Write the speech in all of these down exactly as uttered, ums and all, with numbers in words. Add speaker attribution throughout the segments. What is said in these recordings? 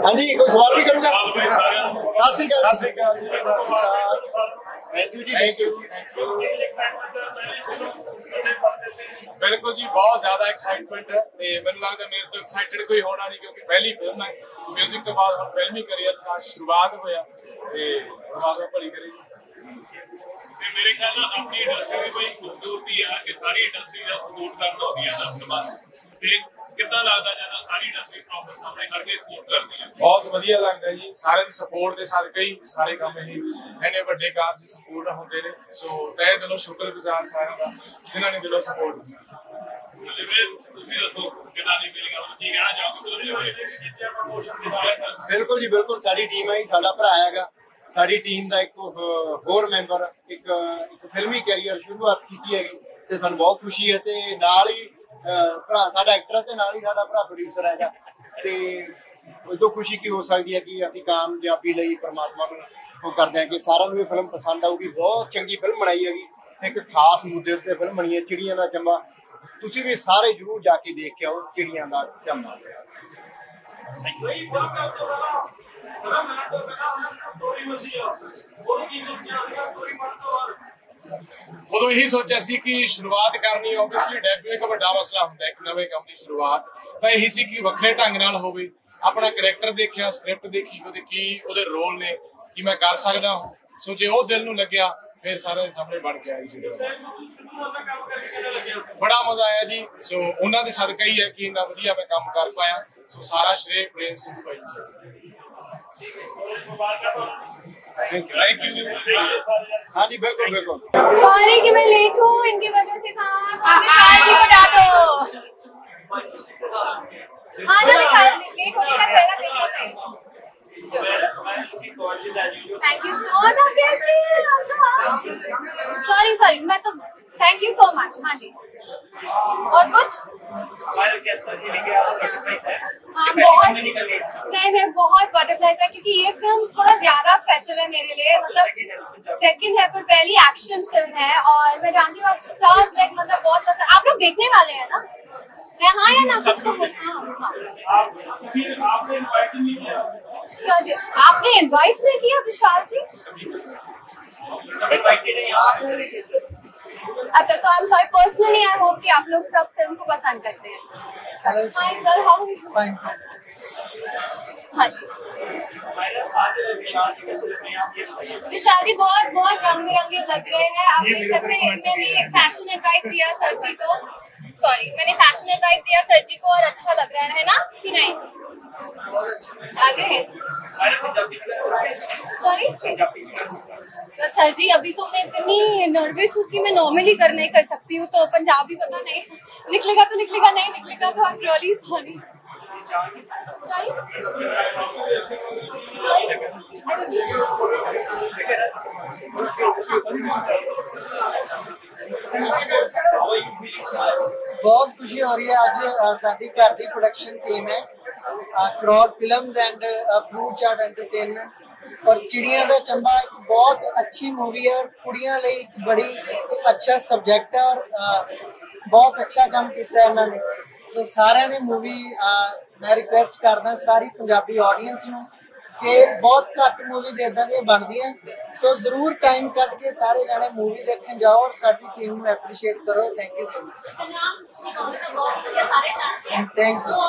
Speaker 1: हाँ जी, कोई सवाल भी करूँगा? सत श्री अकाल। सत श्री अकाल जी, सत श्री अकाल। थैंक यू जी, थैंक यू, थैंक यू।
Speaker 2: बिल्कुल जी, बहुत ज्यादा एक्साइटमेंट है ते मैंने लगता मेरे तो एक्साइटेड कोई होना नहीं क्योंकि पहली फिल्म है म्यूजिक तो बाद हम फिल्मी करियर का शुरुआत होया ते परमात्मा भली करे।
Speaker 3: मेरे ख्याल में अपनी इंडस्ट्री में कोई खूबसूरती है कि सारी इंडस्ट्री का सपोर्ट करना होती है ना फिल्मां ते कितना लगता ज्यादा सारी इंडस्ट्री प्रॉपर सामने करके सपोर्ट करती है।
Speaker 2: बहुत ਵਧੀਆ ਲੱਗਦਾ ਜੀ ਸਾਰੇ ਦੀ ਸਪੋਰਟ ਦੇ ਸਦਕੇ ਹੀ ਸਾਰੇ ਕੰਮ ਇਹ ਇਹਨੇ ਵੱਡੇ ਕਾਰਜ ਸਪੋਰਟ ਹੁੰਦੇ ਨੇ ਸੋ ਤਹਿ ਦਿਲੋਂ ਸ਼ੁਕਰਗੁਜ਼ਾਰ ਸਾਰਿਆਂ ਦਾ ਜਿਨ੍ਹਾਂ ਨੇ ਦਿਲੋਂ ਸਪੋਰਟ ਕੀਤੀ।
Speaker 3: ਤੁਸੀਂ ਦੱਸੋ ਕਿੰਨਾ ਨਹੀਂ ਮਿਲੇਗਾ ਕੀ ਕਹਿਣਾ ਚਾਹੋਗੇ ਪ੍ਰਮੋਸ਼ਨ ਦੀ?
Speaker 1: ਬਿਲਕੁਲ ਜੀ ਬਿਲਕੁਲ, ਸਾਡੀ ਟੀਮ ਹੈ ਜੀ, ਸਾਡਾ ਭਰਾ ਹੈਗਾ, ਸਾਡੀ ਟੀਮ ਦਾ ਇੱਕ ਹੋਰ ਮੈਂਬਰ ਇੱਕ ਇੱਕ ਫਿਲਮੀ ਕੈਰੀਅਰ ਸ਼ੁਰੂਆਤ ਕੀਤੀ ਹੈਗੀ ਤੇ ਸਾਨੂੰ ਬਹੁਤ ਖੁਸ਼ੀ ਹੈ ਤੇ ਨਾਲ ਹੀ ਭਰਾ ਸਾਡਾ ਐਕਟਰ ਤੇ ਨਾਲ ਹੀ ਸਾਡਾ ਭਰਾ ਪ੍ਰੋਡਿਊਸਰ ਹੈਗਾ ਤੇ ਉਦੋਂ ਖੁਸ਼ੀ ਕੀ ਹੋ ਸਕਦੀ ਹੈ ਕਿ ਅਸੀਂ ਕਾਮਯਾਬੀ ਲਈ ਪਰਮਾਤਮਾ ਨੂੰ ਉਹ ਕਰਦੇ ਹਾਂ ਕਿ ਸਾਰਿਆਂ ਨੂੰ ਇਹ ਫਿਲਮ ਪਸੰਦ ਆਊਗੀ। ਬਹੁਤ ਚੰਗੀ ਫਿਲਮ ਬਣਾਈ ਹੈਗੀ, ਇੱਕ ਖਾਸ ਮੁੱਦੇ ਉੱਤੇ ਫਿਲਮ ਬਣੀ ਹੈ ਚਿੜੀਆਂ ਦਾ ਚੰਬਾ, ਤੁਸੀਂ ਵੀ ਸਾਰੇ ਜ਼ਰੂਰ ਜਾ ਕੇ ਦੇਖ ਕੇ ਆਓ ਚਿੜੀਆਂ ਦਾ ਚੰਬਾ।
Speaker 2: ਉਦੋਂ ਇਹੀ ਸੋਚਿਆ ਸੀ ਕਿ ਸ਼ੁਰੂਆਤ ਕਰਨੀ ਆਬਵੀਅਸਲੀ ਡੈਬਿਊ ਇੱਕ ਵੱਡਾ ਮਸਲਾ ਹੁੰਦਾ ਇੱਕ ਨਵੇਂ ਕੰਮ ਦੀ ਸ਼ੁਰੂਆਤ ਤਾਂ ਇਹੀ ਸੀ ਕਿ ਵੱਖਰੇ ਢੰਗ ਨਾਲ ਹੋਵੇ। ਆਪਣਾ ਕਰੈਕਟਰ ਦੇਖਿਆ, ਸਕ੍ਰਿਪਟ ਦੇਖੀ, ਉਹਦੇ ਕੀ ਉਹਦੇ ਰੋਲ ਨੇ, ਕੀ ਮੈਂ ਕਰ ਸਕਦਾ ਹਾਂ, ਸੋ ਜੇ ਉਹ ਦਿਲ ਨੂੰ ਲੱਗਿਆ ਫਿਰ ਸਾਰਿਆਂ ਦੇ ਸਾਹਮਣੇ ਬਣ ਕੇ ਆਈ ਜੀ। ਬੜਾ ਮਜ਼ਾ ਆਇਆ ਜੀ, ਸੋ ਉਹਨਾਂ ਦੇ ਸਦਕਾ ਹੀ ਹੈ ਕਿ ਇੰਨਾ ਵਧੀਆ ਮੈਂ ਕੰਮ ਕਰ ਪਾਇਆ, ਸੋ ਸਾਰਾ ਸ਼੍ਰੇਅ ਪ੍ਰੇਮ ਸਿੰਘ ਭਾਈ ਜੀ।
Speaker 1: हाँ जी बिल्कुल बिल्कुल।
Speaker 4: सॉरी कि मैं लेट हूँ, इनकी वजह से था। विशाल जी को डांटो। हाँ ना, दिखा लेट होने का चेहरा देखना चाहिए। Thank you so much. आप कैसे हैं? सॉरी सॉरी, मैं तो थैंक यू सो मच। हाँ जी, और कुछ हाँ बहुत नहीं नहीं बहुत बटरफ्लाइज है क्योंकि ये फिल्म थोड़ा ज्यादा स्पेशल है मेरे लिए, मतलब सेकंड है पर पहली एक्शन फिल्म है और मैं जानती हूँ आप सब लाइक मतलब बहुत पसंद, आप लोग देखने वाले हैं ना? मैं हाँ या ना कुछ तो बोल। हाँ सर जी, आपने इनवाइट नहीं किया विशाल जी? अच्छा तो I am sorry personally, I hope कि आप लोग सब फिल्म को पसंद करते हैं। Hi sir, how fine. हाँ जी विशाल जी बहुत बहुत रंग बिरंगे लग रहे हैं, आप देख सकते हैं। मैंने फैशन एडवाइस दिया सर जी को, सॉरी मैंने फैशन एडवाइस दिया सर जी को और अच्छा लग रहा है ना कि नहीं? आगे सॉरी सर सर जी अभी तो मैं इतनी नर्वस हूँ कि मैं नॉर्मली कर नहीं कर सकती हूँ, तो पंजाबी पता नहीं निकलेगा तो निकलेगा, नहीं निकलेगा तो I am really sorry. Sorry
Speaker 5: बहुत खुशी हो रही है आज साडी घर दी प्रोडक्शन टीम है Kharoud films and fruit chaat entertainment और चिड़िया दा चंबा एक बहुत अच्छी मूवी है और कुड़ियां लई एक बड़ी एक अच्छा सब्जेक्ट है और बहुत अच्छा काम किया इन्होंने। सो सारे ने मूवी मैं रिक्वेस्ट करदा सारी पंजाबी ऑडियंस नूं कि बहुत घट मूवीज इदां दी बनदियां, सो जरूर टाइम कट के सारे जने मूवी देखने जाओ और साडी टीम नूं एप्रीशिएट करो। Thank you so much. Thank you.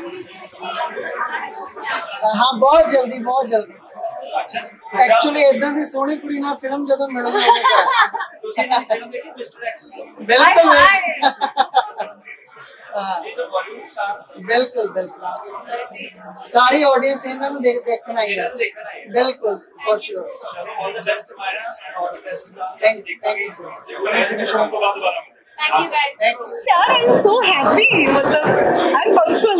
Speaker 5: हाँ बहुत जल्दी बहुत जल्दी एक्चुअली इदां दी सोहनी कुड़ी नाल फिल्म जदों मिलूगी बिल्कुल बिल्कुल बिल्कुल सारी ऑडियंस इन्हां नूं देख देखण आई है बिल्कुल for sure. Thank you thank you so much.
Speaker 4: Thank you guys.
Speaker 5: Thank you.
Speaker 6: यार I am so happy, मतलब I am punctual.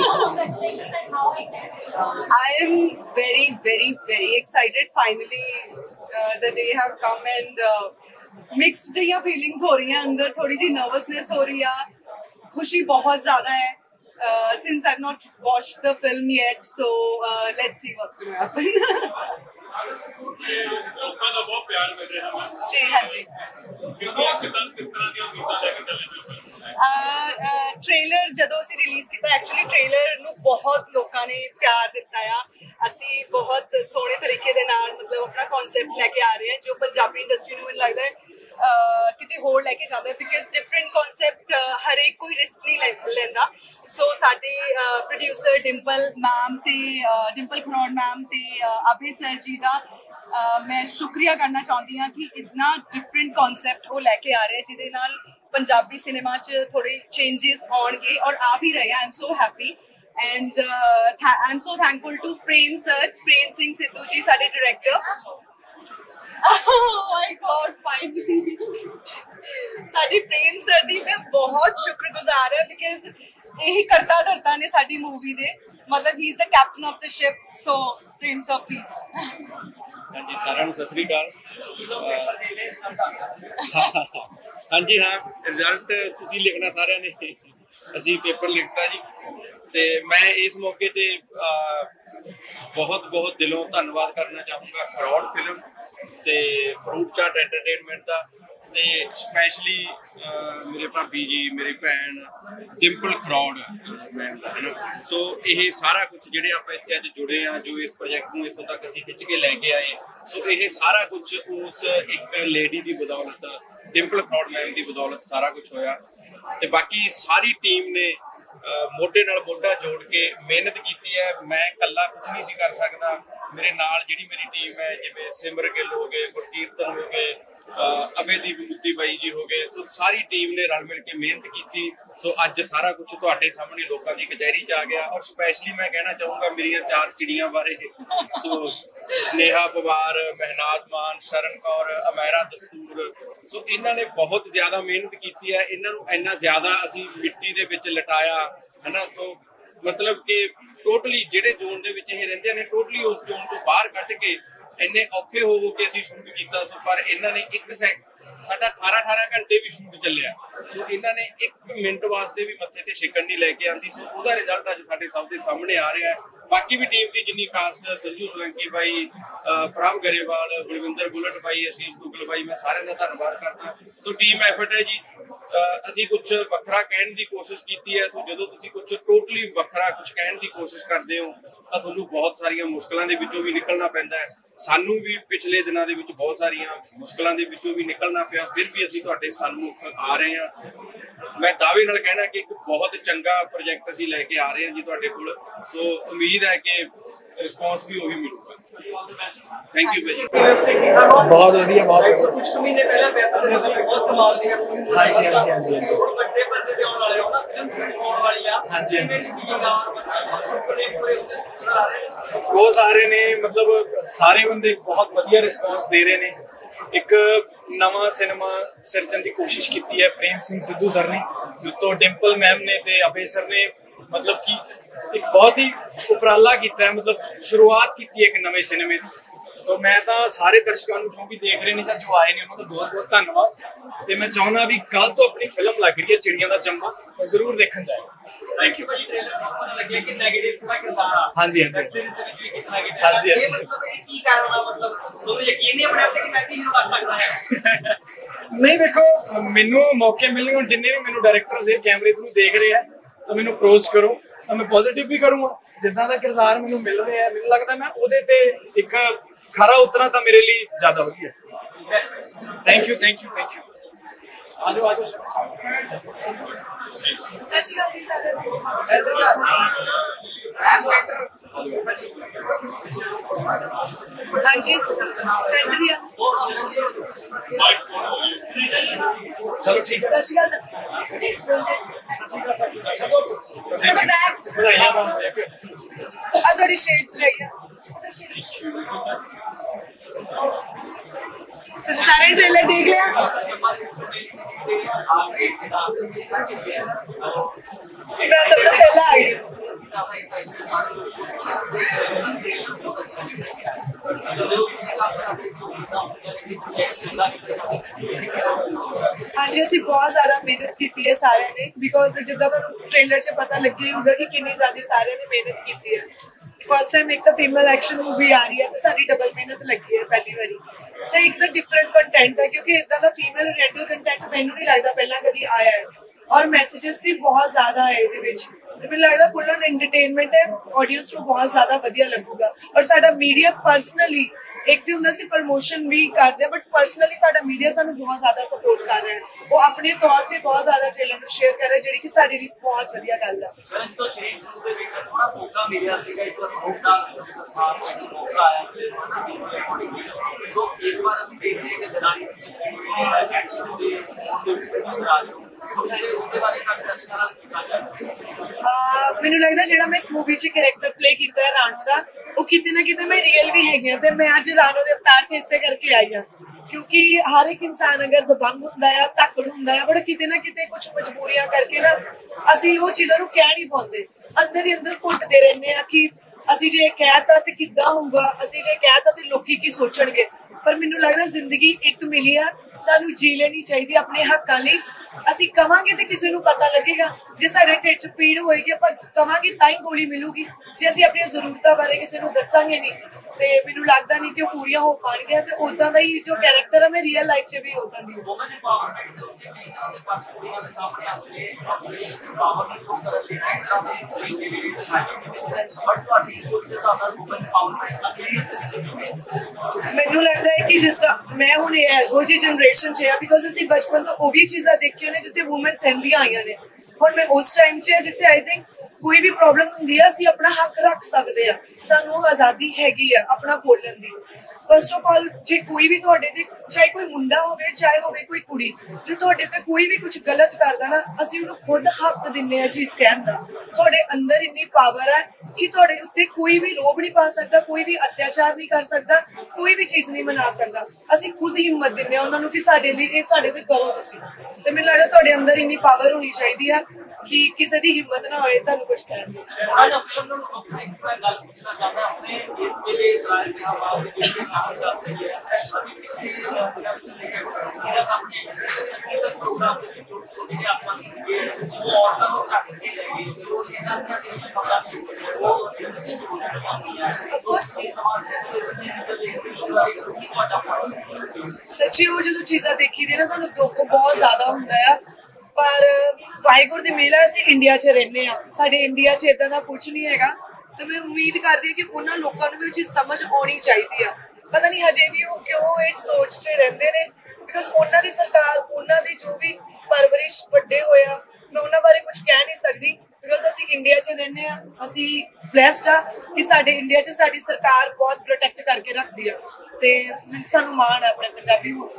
Speaker 6: I am very very very excited. Finally uh, the day have come and uh, mixed जिया feelings हो रही हैं अंदर, थोड़ी जी nervousness हो रही है, खुशी बहुत ज़्यादा है uh, since I've not watched the film yet, so uh, let's see what's going to happen.
Speaker 3: बहुत प्यार मिल रहा है
Speaker 6: जी हाँ जी।
Speaker 3: किस तरह की उम्मीदें लेके चले
Speaker 6: ट्रेलर जो असी रिलीज किया एक्चुअली ट्रेलर नू बहुत लोगों ने प्यार दिता आ असी बहुत सोहने तरीके दे नाल मतलब अपना कॉन्सेप्ट लैके आ रहे हैं जो पंजाबी इंडस्ट्री नू मैनूं लगदा है किते होर लैके जांदा है बिकॉज डिफरेंट कॉन्सेप्ट हर एक कोई रिस्क नहीं लैंदा सो साडे प्रोड्यूसर डिंपल मैम ते डिंपल खरौड़ मैम ते अभय सर जी दा मैं शुक्रिया करना चाहती हाँ कि इतना डिफरेंट कॉन्सेप्ट वो लैके आ रहे हैं जिहदे नाल पंजाबी सिनेमा च थोड़े चेंजेस आउणगे और आ भी रहे हैं I am so happy and I am so thankful to Prem sir Prem Singh Sidhu ji साडे director Oh my God, finally. साडी प्रेम सर दी मैं बहुत शुक्रगुजार है because यही करता धरता ने साडी मूवी दे मतलब he is the captain of the ship so Prem sir please.
Speaker 7: हाँ जी सारा नूं सत श्री अकाल हाँ जी हाँ रिजल्ट तुसीं लिखना सारिਆਂ ने ਅਸੀਂ पेपर लिखता जी ते मैं इस मौके ते बहुत बहुत दिलों धन्नवाद करना चाहूँगा खरौड़ फिल्म ते फ्रूट चाट एंटरटेनमेंट का ते स्पैशली मेरे भाभी जी मेरी भैन डिंपल खरौड़ मैम का है ना सो ये सारा कुछ जिहड़े आपां इत्थे अज जुड़े हैं जो इस प्रोजैक्ट नूं इत्थों तक असीं खिच के लैके आए सो ये सारा कुछ उस एक लेडी की बदौलत डिंपल खरौड़ मैम की बदौलत सारा कुछ होया ते बाकी सारी टीम ने मोढे नाल मोढा जोड़ के मेहनत की है मैं कल्ला कुछ नहीं सी कर सकता मेरे नाल जिहड़ी मेरी टीम है जिवें सिमर गिल हो गए गुरकीरतन हो गए अभयदीप मुत्ती बाई जी हो गए सो सारी टीम ने रल मिल के मेहनत की सो अज सारा कुछ तुहाडे सामने लोगों की कचहरी च आ गया और स्पैशली मैं कहना चाहूँगा मेरिया चार चिड़ियां बारे सो नेहा पवार महनाज मान शरण कौर अमैरा दस्तूर सो इन्हों ने बहुत ज्यादा मेहनत की है इन्हों इन्ना ज्यादा असी मिट्टी दे विच लटाया है ना सो मतलब कि टोटली जिहड़े जोन दे विच रहिंदे ने टोटली उस जोन तो बाहर कट के इन्ने औखे हो के असीं शूट किया सो पर इन्हों ने एक सैक साडा अठारह अठारह घंटे भी शूट चलिया सो इन्हों ने एक मिनट वास्ते भी मत्थे ते शिकन नहीं लैके आंदी सो उहदा रिजल्ट अज साडे सब दे सामने आ रहा है बाकी भी टीम की जिन्नी कास्ट संजू सोलंकी भाई प्रभ गरेवाल बलविंदर बुलट भाई आशीष गुगल भाई मैं सारे का धन्यवाद करता सो टीम एफर्ट है जी असी कुछ वखरा कहने की कोशिश की है सो जो तुसी कुछ टोटली वखरा कुछ कहने की कोशिश करते हो तो तुहानूं बहुत सारिया मुश्किलों के विचों भी निकलना पैंदा है सानू भी पिछले दिनों के विच बहुत सारिया मुश्किलों के विचों भी निकलना पिया फिर भी असी तुहाडे सन्मुख आ रहे हैं मैं दावे नाल कहना कि एक बहुत चंगा प्रोजेक्ट असी लैके आ रहे हैं जी तुहाडे कोल सो उम्मीद है कि रिस्पॉन्स भी वही मिलूगा थैंक यू भाजी
Speaker 8: बहुत वधिया बहुत
Speaker 5: कुछ महीने पहले बहुत कमाल दी
Speaker 8: हाँ जी हाँ जी हाँ जी
Speaker 5: बड़े पर्दे पे आने वाले हो ना फिल्म शुरू होने वाली है
Speaker 8: हाँ जी हाँ जी
Speaker 5: बहुत
Speaker 8: सारे ने मतलब सारे बंदे बहुत वधिया रिस्पॉन्स दे रहे ने एक नवा सिनेमा सिरजन की कोशिश की है प्रेम सिंह सिद्धू सर ने तो डिंपल मैम ने ते अभय सर ने मतलब कि एक बहुत ही उपराला किया है मतलब शुरुआत की है एक नवे सिनेमे की तो मैं तो सारे दर्शकों जो भी देख रहे हैं जो आए ने उन्होंने बहुत बहुत धन्यवाद तो मैं चाहना भी कल तो अपनी फिल्म लग रही है चिड़िया का चंबा तो जरूर देखने जाए थैंक यू हाँ जी हाँ जी हाँ जी नहीं देखो मैनू मौके मिलने और जिन्ने भी मैनू डायरेक्टर से कैमरे थ्रू देख रहे हैं तो मैनू अप्रोच करो तो मैं पॉजिटिव भी करूँगा जिदा का किरदार मैनू मिल रहा है मैनू लगता मैं उहदे ते एक खरा उतरा तो मेरे लिए ज्यादा वधिया thank you thank you thank you आजो आजो
Speaker 6: हाँ जी
Speaker 8: चलो ठीक है
Speaker 6: थोड़ी शेड्स रही सारे ट्रेलर देख लिया मैं सब तो पहले आ गई हाँ जी असं बहुत ज्यादा मेहनत की है सारे ने बिकॉज जिदा तुहानूं ट्रेलर च पता लगे होगा कि कितनी ज्यादा सारे ने मेहनत की है फर्स्ट टाइम एक तो फीमेल एक्शन मूवी आ रही है तो सारी डबल मेहनत लगी है पहली बारी सो एक तो डिफरेंट कंटेंट है क्योंकि इदा का फीमेल ओरिएंटल कंटेंट मैनू नहीं लगता पहला कभी आया है और मैसेजेस भी बहुत ज्यादा है ਇਹਦੇ ਵਿੱਚ ਤੇ ਮੈਨੂੰ ਲੱਗਦਾ ਫੁੱਲ ਔਨ ਐਂਟਰਟੇਨਮੈਂਟ ਹੈ ਆਡੀਅנס ਨੂੰ ਬਹੁਤ ਜ਼ਿਆਦਾ ਵਧੀਆ ਲੱਗੂਗਾ ਔਰ ਸਾਡਾ ਮੀਡੀਆ ਪਰਸਨਲੀ एक तो ਹੁੰਦਾ ਸੀ ਪ੍ਰਮੋਸ਼ਨ ਵੀ ਕਰਦੇ ਬਟ ਪਰਸਨਲੀ ਸਾਡਾ ਮੀਡੀਆ ਸਾਨੂੰ ਬਹੁਤ ਜ਼ਿਆਦਾ ਸਪੋਰਟ ਕਰ ਰਿਹਾ ਹੈ ਉਹ ਆਪਣੇ ਤੌਰ ਤੇ ਬਹੁਤ ਜ਼ਿਆਦਾ ਟ੍ਰੇਲਰ ਨੂੰ ਸ਼ੇਅਰ ਕਰ ਰਿਹਾ ਜਿਹੜੀ ਕਿ ਸਾਡੇ ਲਈ ਬਹੁਤ ਵਧੀਆ ਗੱਲ ਹੈ
Speaker 9: ਸਰ ਜਦੋਂ ਸ਼ਰੀਰ ਨੂੰ ਦੇ ਵਿੱਚ ਥੋੜਾ ਮੌਕਾ ਮਿਲਿਆ ਸੀਗਾ ਇੱਕ ਵਾਰ ਮੌਕਾ ਆ ਕੋਈ ਮੌਕਾ ਆਇਆ ਸੀ ਸੋ ਇਸ ਵਾਰ ਅਸੀਂ ਦੇਖ ਰਹੇ ਕਿ ਦਰਾਨੀ ਵਿੱਚ ਐਕਸ਼ਨ ਦੇ ਨਜ਼ਰ ਆ ਰਹੇ ਸੋ ਉਸ ਦੇ ਬਾਰੇ ਸਾਡੇ ਦਰਸ਼ਕਾਂ ਨਾਲ ਕੀ ਸਾਂਝਾ
Speaker 6: ਮੈਨੂੰ ਲੱਗਦਾ ਜਿਹੜਾ ਮੈਂ ਇਸ ਮੂਵੀ 'ਚ ਕੈਰੈਕਟਰ ਪਲੇ ਕੀਤਾ ਹੈ ਰਾਣੋ ਦਾ ਉਹ ਕਿਤੇ ਨਾ ਕਿਤੇ ਮੈਂ ਰੀਅਲ ਵੀ ਹੈਗੀ ਹਾਂ ਤੇ ਮੈਂ ਅੱਜ ਰਾਣੋ ਦੇ ਅਵਤਾਰ 'ਚ ਇਸੇ ਕਰਕੇ ਆਈ ਹਾਂ ਕਿਉਂਕਿ ਹਰ ਇੱਕ ਇਨਸਾਨ ਅਗਰ ਦਬੰਗ ਹੁੰਦਾ ਹੈ ਧੱਕੜ ਹੁੰਦਾ ਹੈ ਬਟ ਕਿਤੇ ਨਾ ਕਿਤੇ ਕੁਝ ਮਜਬੂਰੀਆਂ ਕਰਕੇ ਨਾ ਅਸੀਂ ਉਹ ਚੀਜ਼ਾਂ ਨੂੰ ਕਹਿ ਨਹੀਂ ਪਾਉਂਦੇ ਅੰਦਰ ਹੀ ਅੰਦਰ ਘੁੱਟਦੇ ਰਹਿੰਦੇ ਆ ਕਿ ਅਸੀਂ ਜੇ ਕਹਿਤਾ ਤੇ ਕਿੱਦਾਂ ਹੋਊਗਾ ਅਸੀਂ ਜੇ ਕਹਿਤਾ ਤੇ ਲੋਕੀ ਕੀ ਸੋਚਣਗੇ ਪਰ ਮੈਨੂੰ ਲੱਗਦਾ ਜ਼ਿੰਦਗੀ ਇੱਕ ਮਿਲੀ ਆ ਸਾਨੂੰ ਜੀ ਲੈਣੀ ਚਾਹੀਦੀ ਆਪਣੇ ਹੱਕਾਂ ਲਈ ਅਸੀਂ ਕਵਾਂਗੇ ਤੇ ਕਿਸੇ ਨੂੰ ਪਤਾ ਲੱਗੇਗਾ ਜੇ ਸਾਡੇ ਢਿੱਡ 'ਚ ਪੀੜ ਹੋਏਗੀ ਆਪਾਂ ਕਵਾਂਗੇ ਤਾਂ ਹੀ ਗੋਲੀ ਮਿਲੂਗੀ ਜੇ ਅਸੀਂ ਆਪਣੀਆਂ ਜ਼ਰੂਰਤਾਂ ਬਾਰੇ ਕਿਸੇ ਨੂੰ ਦੱਸਾਂਗੇ ਨਹੀਂ ਤੇ ਮੈਨੂੰ ਲੱਗਦਾ ਨਹੀਂ ਕਿ ਉਹ ਪੂਰੀਆਂ ਹੋ ਪਾਣਗੀਆਂ ਤੇ ਉਦਾਂ ਦਾ ਹੀ ਜੋ ਕੈਰੈਕਟਰ ਹੈ ਮੈਂ ਰੀਅਲ ਲਾਈਫ 'ਚ ਵੀ ਉਦਾਂ ਦੀ
Speaker 9: ਵੂਮਨ ਐਮਪਾਵਰਮੈਂਟ ਦੇ ਉੱਤੇ ਕਈ ਤਰ੍ਹਾਂ ਦੇ ਪਰਸਨੈਲਿਟੀਆਂ ਦੇ ਸਾਹਮਣੇ ਆਉਂਦੇ ਆਪਣੇ ਪਾਵਰ ਨੂੰ ਸ਼ੋਅ ਕਰਨ ਲਈ ਕਈ ਤਰ੍ਹਾਂ ਦੇ ਸਟੇਜ ਦੇ ਵੀ ਦਿਖਾਏ ਬਟ ਤੁਹਾਡੀ ਸੋਚ ਦੇ ਹਿਸਾਬ ਨਾਲ ਵੂਮਨ ਐਮਪਾਵਰਮੈਂਟ ਅਸਲੀਅਤ ਵਿੱਚ ਕਿਵੇਂ
Speaker 6: ਮੈਨੂੰ ਲੱਗਦਾ ਹੈ ਕਿ ਜਿਸ ਤਰ੍ਹਾਂ ਮੈਂ ਹੁਣ ਇਹੋ ਜਿਹੀ ਜਨਰੇਸ਼ਨ 'ਚ ਆ ਬਿਕੋਜ਼ ਅਸੀਂ ਬਚਪਨ ਤੋਂ ਉਹ ਵੀ ਚੀਜ਼ਾਂ ਦੇਖੀਆਂ ਨੇ ਜਿੱਥੇ ਵੂਮਨ ਸਹਿੰਦੀਆਂ ਆਈਆਂ ਨੇ ਹੁਣ ਮੈਂ ਉਸ ਟਾਈਮ 'ਚ ਜਿੱਥੇ ਆਈ ਥਿੰਕ ਕੋਈ ਵੀ ਪ੍ਰੋਬਲਮ ਹੁੰਦੀ ਆ ਅਸੀਂ ਆਪਣਾ ਹੱਕ ਰੱਖ ਸਕਦੇ ਆ ਸਾਨੂੰ ਆਜ਼ਾਦੀ ਹੈਗੀ ਆ ਆਪਣਾ ਬੋਲਣ ਦੀ ਫਸਟ ਆਫ ਆਲ ਜੇ ਕੋਈ ਵੀ ਤੁਹਾਡੇ ਤੇ ਚਾਹੇ ਕੋਈ ਮੁੰਡਾ ਹੋਵੇ ਚਾਹੇ ਹੋਵੇ ਕੋਈ ਕੁੜੀ ਜੇ ਤੁਹਾਡੇ ਤੇ ਕੋਈ ਵੀ ਕੁਝ ਗਲਤ ਕਰਦਾ ਨਾ ਅਸੀਂ ਉਹਨੂੰ ਖੁਦ ਹੱਕ ਦਿੰਨੇ ਆ ਚੀਜ਼ ਕਹਿਣ ਦਾ ਤੁਹਾਡੇ ਅੰਦਰ ਇੰਨੀ ਪਾਵਰ ਹੈ ਕਿ ਤੁਹਾਡੇ ਉੱਤੇ ਕੋਈ ਵੀ ਰੋਬ ਨਹੀਂ ਪਾ ਸਕਦਾ ਕੋਈ ਵੀ ਅਤਿਆਚਾਰ ਨਹੀਂ ਕਰ ਸਕਦਾ ਕੋਈ ਵੀ ਚੀਜ਼ ਨਹੀਂ ਮਨਾ ਸਕਦਾ ਅਸੀਂ ਖੁਦ ਹਿੰਮਤ ਦਿੰਨੇ ਆ ਉਹਨਾਂ ਨੂੰ ਕਿ ਸਾਡੇ ਲਈ ਇਹ ਸਾਡੇ ਤੇ ਕਰੋ ਤੁਸੀਂ ਤੇ ਮੈਨੂੰ ਲੱਗਦਾ ਤੁਹਾਡੇ ਅੰਦਰ ਇੰਨੀ ਪਾਵਰ ਹੋਣੀ ਚਾਹੀਦੀ ਆ ਕਿ ਕਿਸੇ ਦੀ ਹਿੰਮਤ ਨਾ ਹੋਏ ਤੁਹਾਨੂੰ ਕੁਝ ਕਹਿਣ ਦੀ
Speaker 9: ਥੋੜਾ ਜਿਹਾ ਫਿਲਮ ਨੂੰ ਇੱਕ ਗੱਲ ਪੁੱਛਣਾ ਚਾਹੁੰਦਾ ਆਪਣੇ ਇਸ ਵੇਲੇ ਇਜ਼ਰਾਈਲ ਦੇ ਹਵਾਲੇ ਦੇ ਵਿੱਚ ਕੰਮ ਚੱਲ ਰਹੀ ਹੈ ਅਸੀਂ ਪਿਛਲੇ ਦਿਨਾਂ ਵਿੱਚ ਦੇਖਿਆ ਤਸਵੀਰਾਂ ਸਾਹਮਣੇ ਆਈਆਂ ਕਿ ਪ੍ਰੋਗਰਾਮ ਦੇ ਵਿੱਚ ਜਿਹੜੇ ਆਪਾਂ ਨੇ ਉਹ ਔਰਤਾਂ ਨੂੰ ਚੱਕ ਕੇ ਲੈ ਗਏ ਸੋ ਇਹਨਾਂ ਦੀਆਂ ਜਿਹੜੀਆਂ ਖਬਰਾਂ ਨੇ ਉਹ ਦਿੱਲੀ ਚ ਹੋ ਰਹੀਆਂ ਉਸ ਸਮਾਜ ਦੇ
Speaker 6: ਸੱਚੀ ਉਹ ਜਦੋਂ ਚੀਜ਼ਾਂ ਦੇਖੀ ਦੀ ਨਾ ਸਾਨੂੰ ਦੁੱਖ ਬਹੁਤ ਜ਼ਿਆਦਾ ਹੁੰਦਾ ਆ ਪਰ ਵਾਹਿਗੁਰੂ ਦੀ ਮਿਹਰ ਅਸੀਂ ਇੰਡੀਆ 'ਚ ਰਹਿੰਦੇ ਆ ਸਾਡੇ ਇੰਡੀਆ 'ਚ ਇਦਾਂ ਦਾ ਕੁਝ ਨਹੀਂ ਹੈਗਾ ਤੇ ਮੈਂ ਉਮੀਦ ਕਰਦੀ ਹਾਂ ਕਿ ਉਹਨਾਂ ਲੋਕਾਂ ਨੂੰ ਵੀ ਉਹ ਚੀਜ਼ ਸਮਝ ਆਉਣੀ ਚਾਹੀਦੀ ਆ ਪਤਾ ਨਹੀਂ ਹਜੇ ਵੀ ਉਹ ਕਿਉਂ ਇਸ ਸੋਚ 'ਚ ਰਹਿੰਦੇ ਨੇ ਬਿਕਾਜ਼ ਉਹਨਾਂ ਦੀ ਸਰਕਾਰ ਉਹਨਾਂ ਦੀ ਜੋ ਵੀ ਪਰਵਰਿਸ਼ ਵੱਡੇ ਹੋਇਆ ਮੈਂ ਉਹਨਾਂ ਬਾਰੇ ਕੁਝ ਕਹਿ ਨਹੀਂ ਸਕਦੀ ਬਿਕਾਜ਼ ਅਸੀਂ ਇੰਡੀਆ 'ਚ ਰਹਿੰਦੇ ਆ ਅਸੀਂ ਬਲੈਸਡ ਆ ਕਿ ਸਾਡੇ ਇੰਡੀਆ 'ਚ ਸਾਡੀ ਸਰਕਾਰ ਬਹੁਤ ਪ੍ਰੋਟੈਕਟ ਕਰਕੇ ਰੱਖਦੀ ਆ ਤੇ ਸਾਨੂੰ ਮਾਣ ਆ ਆਪਣੇ ਪੰਜਾਬੀ ਹੋਣ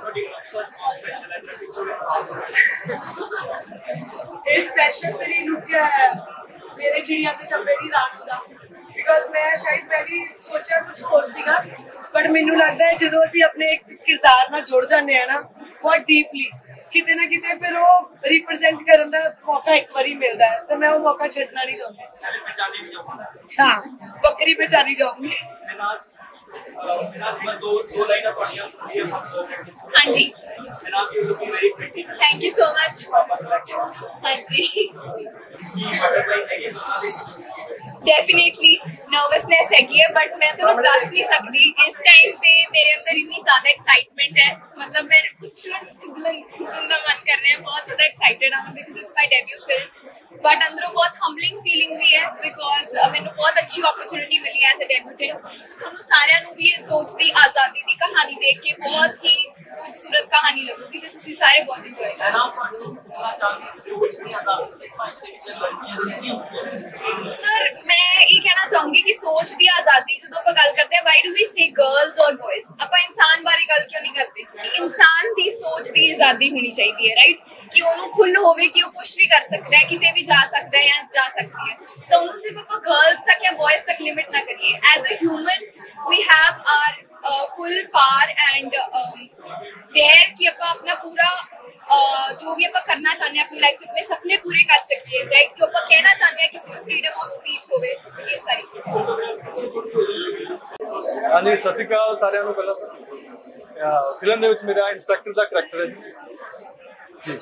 Speaker 6: ਇਹ ਸਪੈਸ਼ਲ ਮੇਰੀ ਲੁੱਕ ਹੈ ਮੇਰੇ ਚਿੜੀਆਂ ਤੇ ਚੰਬੇ ਦੀ ਰਾਣੋ ਦਾ ਬਿਕਾਜ਼ ਮੈਂ ਸ਼ਾਇਦ ਮੈਂ ਵੀ ਸੋਚਿਆ ਕੁਝ ਹੋਰ ਸੀਗਾ ਬਟ ਮੈਨੂੰ ਲੱਗਦਾ ਹੈ ਜਦੋਂ ਅਸੀਂ ਆਪਣੇ ਕਿਰਦਾਰ ਨਾਲ ਜੁੜ ਜਾਂਦੇ ਆ ਨਾ ਬਹੁਤ ਡੀਪਲੀ ਕਿਤੇ ਨਾ ਕਿਤੇ ਫਿਰ ਉਹ ਰਿਪਰੈਜ਼ੈਂਟ ਕਰਨ ਦਾ ਮੌਕਾ ਇੱਕ ਵਾਰੀ ਮਿਲਦਾ ਹੈ ਤੇ ਮੈਂ ਉਹ ਮੌਕਾ ਛੱਡਣਾ ਨਹੀਂ ਚਾਹੁੰਦੀ ਸੀ ਹਾਂ ਬੱਕਰੀ ਪਛਾਣੀ ਜਾਊਂਗੀ
Speaker 4: हाँ जी थैंक यू सो मच हाँ जी डेफिनेटली नर्वसनेस हैगी है बट मैं तो दस नहीं सकती इस टाइम पे मेरे अंदर इतनी ज्यादा एक्साइटमेंट है मतलब मैं कुछ उतना मन कर रहे हैं बहुत ज्यादा एक्साइटेड हूँ because it's my debut film but अंदरों बहुत हम्बलिंग फीलिंग भी है बिकॉज मैंने बहुत अच्छी अपॉर्चुनिटी मिली है एज ए डेब्यूटेंट थोनों सारिਆਂ ਨੂੰ भी ये सोच दी आज़ादी दी कहानी देख के बहुत ही खूबसूरत कहानी लगेगी तो तुसी सारे बहुत इंजॉय करना सर मैं ये कहना चाहूंगी कि सोच दी आज़ादी जो ਆਪਾਂ ਗੱਲ ਕਰਦੇ हैं why do we say girls और boys ਆਪਾਂ ਇਨਸਾਨ ਬਾਰੇ ਗੱਲ ਕਿਉਂ ਨਹੀਂ ਕਰਦੇ ਕਿ ਇਨਸਾਨ ਦੀ ਸੋਚ ਦੀ ਆਜ਼ਾਦੀ ਹੋਣੀ ਚਾਹੀਦੀ ਹੈ ਰਾਈਟ ਕਿ ਉਹਨੂੰ ਖੁੱਲ੍ਹ ਹੋਵੇ ਕਿ ਉਹ ਕੁਝ ਵੀ ਕਰ ਸਕਦਾ ਹੈ ਕਿਤੇ ਵੀ ਜਾ ਸਕਦਾ ਹੈ ਜਾਂ ਜਾ ਸਕਦੀ ਹੈ ਤਾਂ ਉਹਨੂੰ ਸਿਰਫ ਆਪਾਂ ਗਰਲਸ ਤੱਕ ਜਾਂ ਬॉयਜ਼ ਤੱਕ ਲਿਮਿਟ ਨਾ ਕਰੀਏ as a human we have our full power and dare ਕਿ ਆਪਾਂ ਆਪਣਾ ਪੂਰਾ ਜੋ ਵੀ ਆਪਾਂ ਕਰਨਾ ਚਾਹੁੰਦੇ ਹਾਂ ਆਪਣੀ ਲਾਈਫ 'ਚ ਆਪਣੇ ਸੁਪਨੇ ਪੂਰੇ ਕਰ ਸਕੀਏ ਰਾਈਟ ਜੋ ਆਪਾਂ ਕਹਿਣਾ ਚਾਹੁੰਦੇ ਹਾਂ ਕਿਸੇ ਨੂੰ ਫਰੀडम ਆਫ ਸਪੀਚ ਹੋਵੇ ਇਹ ਸਾਰੀ ਚੀਜ਼ਾਂ
Speaker 10: ਹਾਂਜੀ ਸਤਿ ਸ਼੍ਰੀ ਅਕਾਲ ਸਾਰਿਆਂ ਨੂੰ ਪਹਿਲਾਂ ਫਿਲਮ ਦੇ ਵਿੱਚ ਮੇਰਾ ਇੰਸਪੈਕਟਰ ਦਾ ਕਰੈਕਟਰ ਹੈ ਜੀ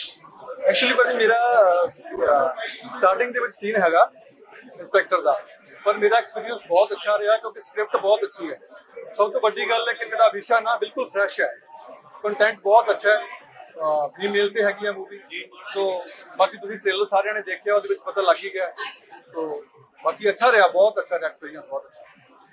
Speaker 10: ਐਕਚੁਅਲੀ ਭਾਜੀ ਮੇਰਾ ਸਟਾਰਟਿੰਗ ਦੇ ਵਿੱਚ ਸੀਨ ਹੈਗਾ ਇੰਸਪੈਕਟਰ ਦਾ पर मेरा एक्सपीरियंस बहुत अच्छा रहा क्योंकि स्क्रिप्ट बहुत अच्छी है। सब तो बड़ी गल है कि जो विषय ना बिल्कुल फ्रैश है, कंटेंट बहुत अच्छा है, फीमेल पे हैगी मूवी। सो बाकी तुम ट्रेलर सारे ने देखा वो पता लग ही गया, तो बाकी अच्छा रहा, बहुत अच्छा रहा एक्सपीरियंस, बहुत अच्छा।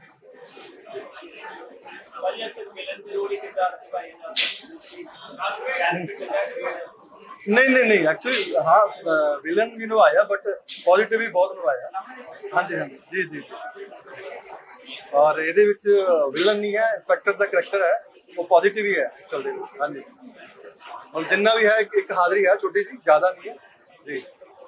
Speaker 10: नहीं नहीं नहीं एक्चुअली हाँ विलन भी निभाया बट पॉजिटिव भी बहुत निभाया। हाँ जी हाँ जी जी जी और ये विलन नहीं है, इंस्पैक्टर का करैक्टर है वो पॉजिटिव ही है चलते। हाँ जी और जितना भी है एक हाजिरी है छोटी सी, ज्यादा नहीं है जी।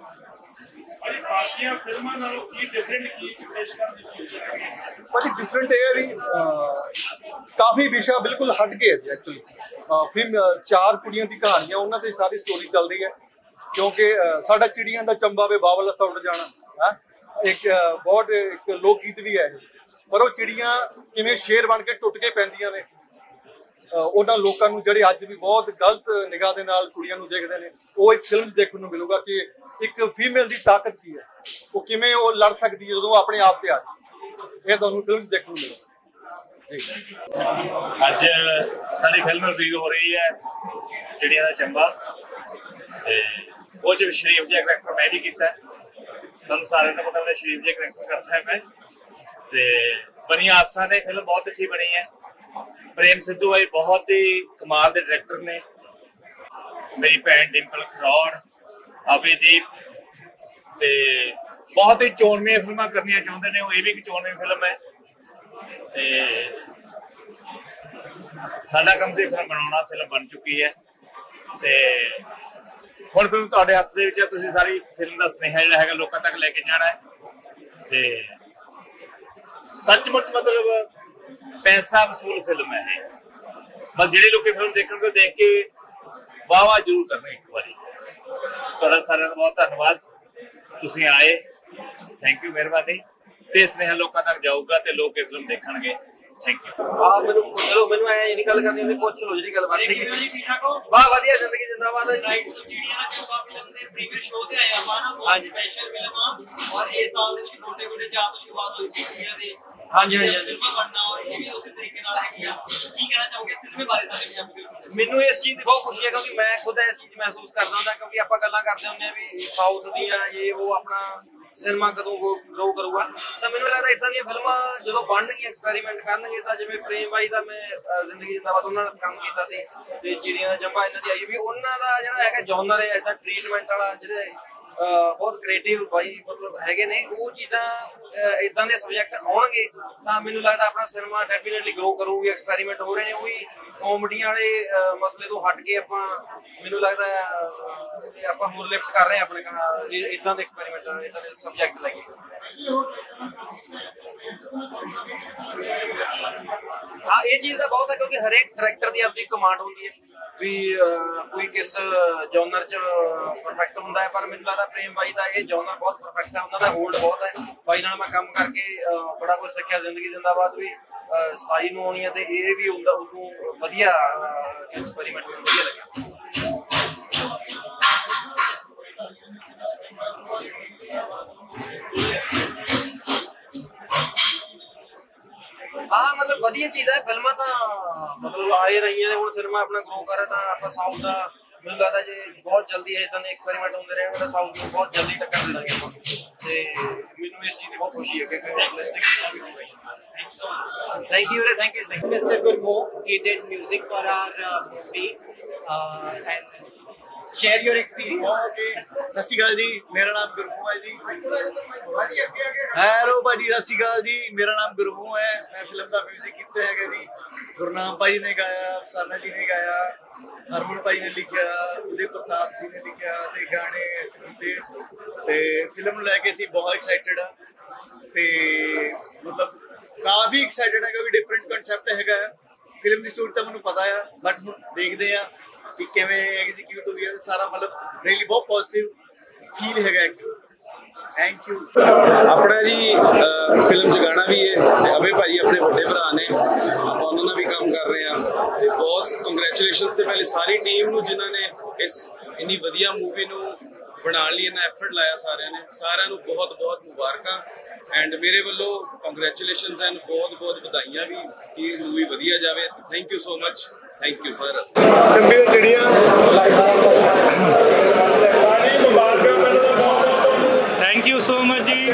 Speaker 10: भाजी डिफरेंट है भी काफी विषय बिल्कुल हट गए एक्चुअली। फिल्म चार कुड़ियों की कहानियां उन्होंने सारी स्टोरी चल रही है क्योंकि साडा चिड़ियां दा चंबा वे बावल असा उड़ जाना है एक बहुत एक लोक गीत भी है, पर वो चिड़ियां किवें शेर बन के टुट के पैंदियां ने उन्होंने लोगों को जिहड़े अज भी बहुत गलत निगाह दे नाल कुड़ियां नूं देखदे ने, वो इस फिल्म देखने को मिलूगा कि एक फीमेल की ताकत की है, वो किवें वो लड़ सकती है जो अपने आप पे आ जाए, ये तुहानूं फिल्म देखने को मिलेगा।
Speaker 11: अज साडी फिल्म रिलीज हो रही है चिड़िया दा चंबा, वो च शरीफ जिहा करैक्टर मैं भी कीता है, तुहानूं सारिआं नूं पता है शरीफ जिहा करैक्टर करता है मैं। ते बड़ी आसां ने फिल्म बहुत अच्छी बनी है। प्रेम सिद्धू भाई बहुत ही कमाल के डायरेक्टर ने, मेरी भैन डिंपल खरौड़, अभिदीप ते बहुत ही चोणवीं फिल्मां करनियां चाहुंदे ने, ये भी एक चोणवीं फिल्म है। ते साडा कम से फिल्म बनाउणा, फिल्म बन चुकी है ते हुण फिल्म तुहाडे हत्थ दे विच है, तुसीं सारी फिल्म दा स्नेहा जिहड़ा हैगा लोकां तक लैके जाना है। ते सचमुच मतलब पैसा वसूल फिल्म है ये, बस जिहड़े लोग फिल्म देखणगे देख के वाह वाह जरूर करना एक बारी। तुहाडा सारिआं दा बहुत धन्नवाद, तुसीं आए, थैंक यू, मेहरबानी। ते स्नेहा लोकां तक जाऊगा ते लोग ये फिल्म देखणगे, थैंक यू।
Speaker 12: हाँ मैनू चलो मैनू ऐ नहीं गल करनी होंदी, पुछ लो जिहड़ी गल बात नहीं। वाह वधिया जिंदगी जिंदाबाद।
Speaker 9: राइट चिड़ियां चंबा फिल्म दे प्रीमियर शो ते आए ਆਪਾਂ ना, बहुत स्पेशल फिल्म आ और इस साल ਦੇ ਵਿੱਚ ਗੋਡੇ ਗੋਡੇ ਜਾ ਤੋਂ शुरुआत हुई सी चिड़ियां दे।
Speaker 12: हाँ जी हाँ जी
Speaker 9: फिल्म बनना और ये भी उसी तरीके नाल हैगी आ। की कहना चाहोगे सिनेमे बारे साडे ਪੰਜਾਬੀ फिल्म?
Speaker 12: ਮੈਨੂੰ ਇਸ ਚੀਜ਼ ਦੀ ਬਹੁਤ ਖੁਸ਼ੀ ਹੈ ਕਿਉਂਕਿ ਮੈਂ ਖੁਦ ਇਸ ਚੀਜ਼ ਮਹਿਸੂਸ ਕਰਦਾ ਹੁੰਦਾ, ਕਿਉਂਕਿ ਆਪਾਂ ਗੱਲਾਂ ਕਰਦੇ ਹੁੰਦੇ ਆ ਵੀ ਸਾਊਥ ਦੀਆਂ ਇਹ ਉਹ ਆਪਣਾ ਸਿਨੇਮਾ ਕਦੋਂ ਗਰੋ ਕਰੂਗਾ, ਤਾਂ ਮੈਨੂੰ ਲੱਗਦਾ ਇਦਾਂ ਦੀਆਂ ਫਿਲਮਾਂ ਜਦੋਂ ਬਣਨਗੀਆਂ ਐਕਸਪੈਰੀਮੈਂਟ ਕਰਨਗੇ ਤਾਂ ਜਿਵੇਂ ਪ੍ਰੇਮ ਬਾਈ ਦਾ ਮੈਂ ਜ਼ਿੰਦਗੀ ਜਿੰਦਾਬਾਦ ਉਹਨਾਂ ਨਾਲ ਕੰਮ ਕੀਤਾ ਸੀ ਤੇ ਚਿੜੀਆਂ ਦਾ ਚੰਬਾ ਇਹਨਾਂ ਦੀ ਆਈ ਵੀ ਉਹਨਾਂ ਦਾ ਜਿਹੜਾ ਹੈਗਾ ਜੌਨਰ ਹੈ ਇਦਾਂ ਟ੍ਰੀਟਮੈਂਟ ਵਾਲਾ ਜਿਹੜੇ ਬਹੁਤ ਕ੍ਰੀਏਟਿਵ ਬਾਈ ਮਤਲਬ ਹੈਗੇ ਨੇ, ਉਹ ਚੀਜ਼ਾਂ ਇਦਾਂ ਦੇ ਸਬਜੈਕਟ ਆਉਣਗੇ ਤਾਂ ਮੈਨੂੰ ਲੱਗਦਾ ਆਪਣਾ ਸਿਨੇਮਾ ਡੈਫੀਨੇਟਲੀ ਗਰੋ ਕਰੂਗੀ। ਐਕਸਪੈਰੀਮੈਂਟ ਹੋ ਰਹੇ ਨੇ ਉਹੀ ਕਾਮੇਡੀਆਂ ਵਾਲੇ ਮਸਲੇ ਤੋਂ ਹਟ ਕੇ ਆਪਾਂ ਮੈਨੂੰ ਲੱਗਦਾ ਆਪਾਂ ਹੋਰ ਲਿਫਟ ਕਰ ਰਹੇ ਹਾਂ ਆਪਣੇ ਇਦਾਂ ਦੇ ਐਕਸਪੈਰੀਮੈਂਟ ਇਦਾਂ ਦੇ ਸਬਜੈਕਟ ਲੈ ਕੇ। हाँ ये चीज का बहुत है क्योंकि हर एक डायरेक्टर की अपनी कमांड होती है भी कोई किस जॉनर च परफेक्ट होंदा है, पर मैनूं लगदा प्रेम भाई का ये जॉनर बहुत परफेक्ट है, उन्होंने होल्ड बहुत है। भाई नाल मैं काम करके बड़ा कुछ सीखा, जिंदगी जिंदाबाद भी सताई नूं आउणी है ते ये भी उन्दा उन्होंने वधिया एक्सपेरीमेंट मैनूं वधिया लग्या। हाँ मतलब वधिया चीज़ है, फिल्मां तां मतलब आ ही रही ने हुण, सिनेमा अपना ग्रो कर रहा था। आपां साउथ दा मैनूं लगदा जे बहुत जल्दी इदां दे एक्सपेरीमेंट होंदे रहणगे तां साउथ नूं बहुत जल्दी टक्कर दे दांगे आपां, ते मैनूं इस चीज़ दी बहुत खुशी है कि रियलिस्टिक चीज़ां भी हो रही हैं। Thank you thank you
Speaker 13: mister Gurmoh, he did music for our uh, movie uh, and share your experience.
Speaker 1: सत श्री अकाल जी, मेरा नाम गुरमू है जी। हेलो भाजी, सत श्री अकाल जी, मेरा नाम गुरमू है। मैं फिल्म का म्यूजिक किया है जी, गुरनाम भाई ने गाया, अफसाना जी ने गाया, हरमन भाई ने लिखा, उदय प्रताप जी ने लिखा ते गाने सुनते ते फिल्म लैके असीं बहुत एक्साइटेड हाँ ते मतलब काफ़ी एक्साइटेड है क्योंकि डिफरेंट कंसैप्ट हैगा। फिल्म की स्टोरी तो मैनूं पता है बट हुण देखते हैं कि किवें एग्जीक्यूट हुई है, सारा मतलब रियली बहुत पॉजिटिव फील हैगा। Thank you.
Speaker 10: अपना जी फिल्म च गाना भी है, अभय भाई अपने बड़े भरा ने, आप उन्होंने भी काम कर रहे हैं। बहुत कंग्रेचुलेशनस ते पहले सारी टीम नूं जिन्हां ने इस इन्नी वधिया मूवी नूं
Speaker 14: ਬਣਾਉਣ ਲਈ ਇੰਨਾ ਐਫਰਟ ਲਾਇਆ ਸਾਰਿਆਂ ਨੇ, ਸਾਰਿਆਂ ਨੂੰ ਬਹੁਤ ਬਹੁਤ ਮੁਬਾਰਕਾਂ ਐਂਡ ਮੇਰੇ ਵੱਲੋਂ ਕੰਗ੍ਰੈਚੁਲੇਸ਼ਨਸ ਐਂਡ ਬਹੁਤ ਬਹੁਤ ਵਧਾਈਆਂ ਵੀ ਕਿ ਮੂਵੀ ਵਧੀਆ ਜਾਵੇ। Thank you so much, thank you sir.
Speaker 10: Chambi Chidiyan
Speaker 15: thank you so much ਜੀ।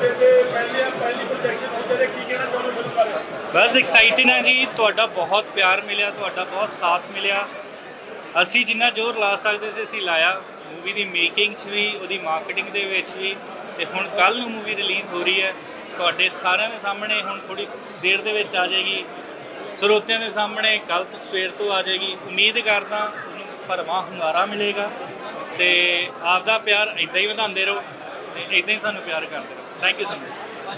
Speaker 15: ਬਸ ਐਕਸਾਈਟਿਡ ਹਾਂ ਜੀ, ਤੁਹਾਡਾ ਬਹੁਤ ਪਿਆਰ ਮਿਲਿਆ, ਤੁਹਾਡਾ ਬਹੁਤ ਸਾਥ ਮਿਲਿਆ। ਅਸੀਂ ਜਿੰਨਾ ਜ਼ੋਰ ਲਾ ਸਕਦੇ ਸੀ ਅਸੀਂ ਲਾਇਆ, ਮੂਵੀ ਦੀ ਮੇਕਿੰਗ 'ਚ ਵੀ, ਉਹਦੀ ਮਾਰਕੀਟਿੰਗ ਦੇ ਵਿੱਚ ਵੀ, ਤੇ ਹੁਣ ਕੱਲ੍ਹ ਨੂੰ ਮੂਵੀ ਰਿਲੀਜ਼ ਹੋ ਰਹੀ ਹੈ ਤੁਹਾਡੇ ਸਾਰਿਆਂ ਦੇ ਸਾਹਮਣੇ। ਹੁਣ ਥੋੜ੍ਹੀ ਦੇਰ ਦੇ ਵਿੱਚ ਆ ਜਾਏਗੀ ਸਰੋਤਿਆਂ ਦੇ ਸਾਹਮਣੇ, ਕੱਲ੍ਹ ਤੋਂ ਸਵੇਰ ਤੋਂ ਆ ਜਾਏਗੀ। ਉਮੀਦ ਕਰਦਾ ਉਹਨੂੰ ਭਰਵਾਂ ਹੁੰਗਾਰਾ ਮਿਲੇਗਾ ਤੇ ਆਪਦਾ ਪਿਆਰ ਇੱਦਾਂ ਹੀ ਵਧਾਉਂਦੇ ਰਹੋ ਤੇ ਇੱਦਾਂ ਹੀ ਸਾਨੂੰ ਪਿਆਰ ਕਰਦੇ ਰਹੋ। Thank you so much.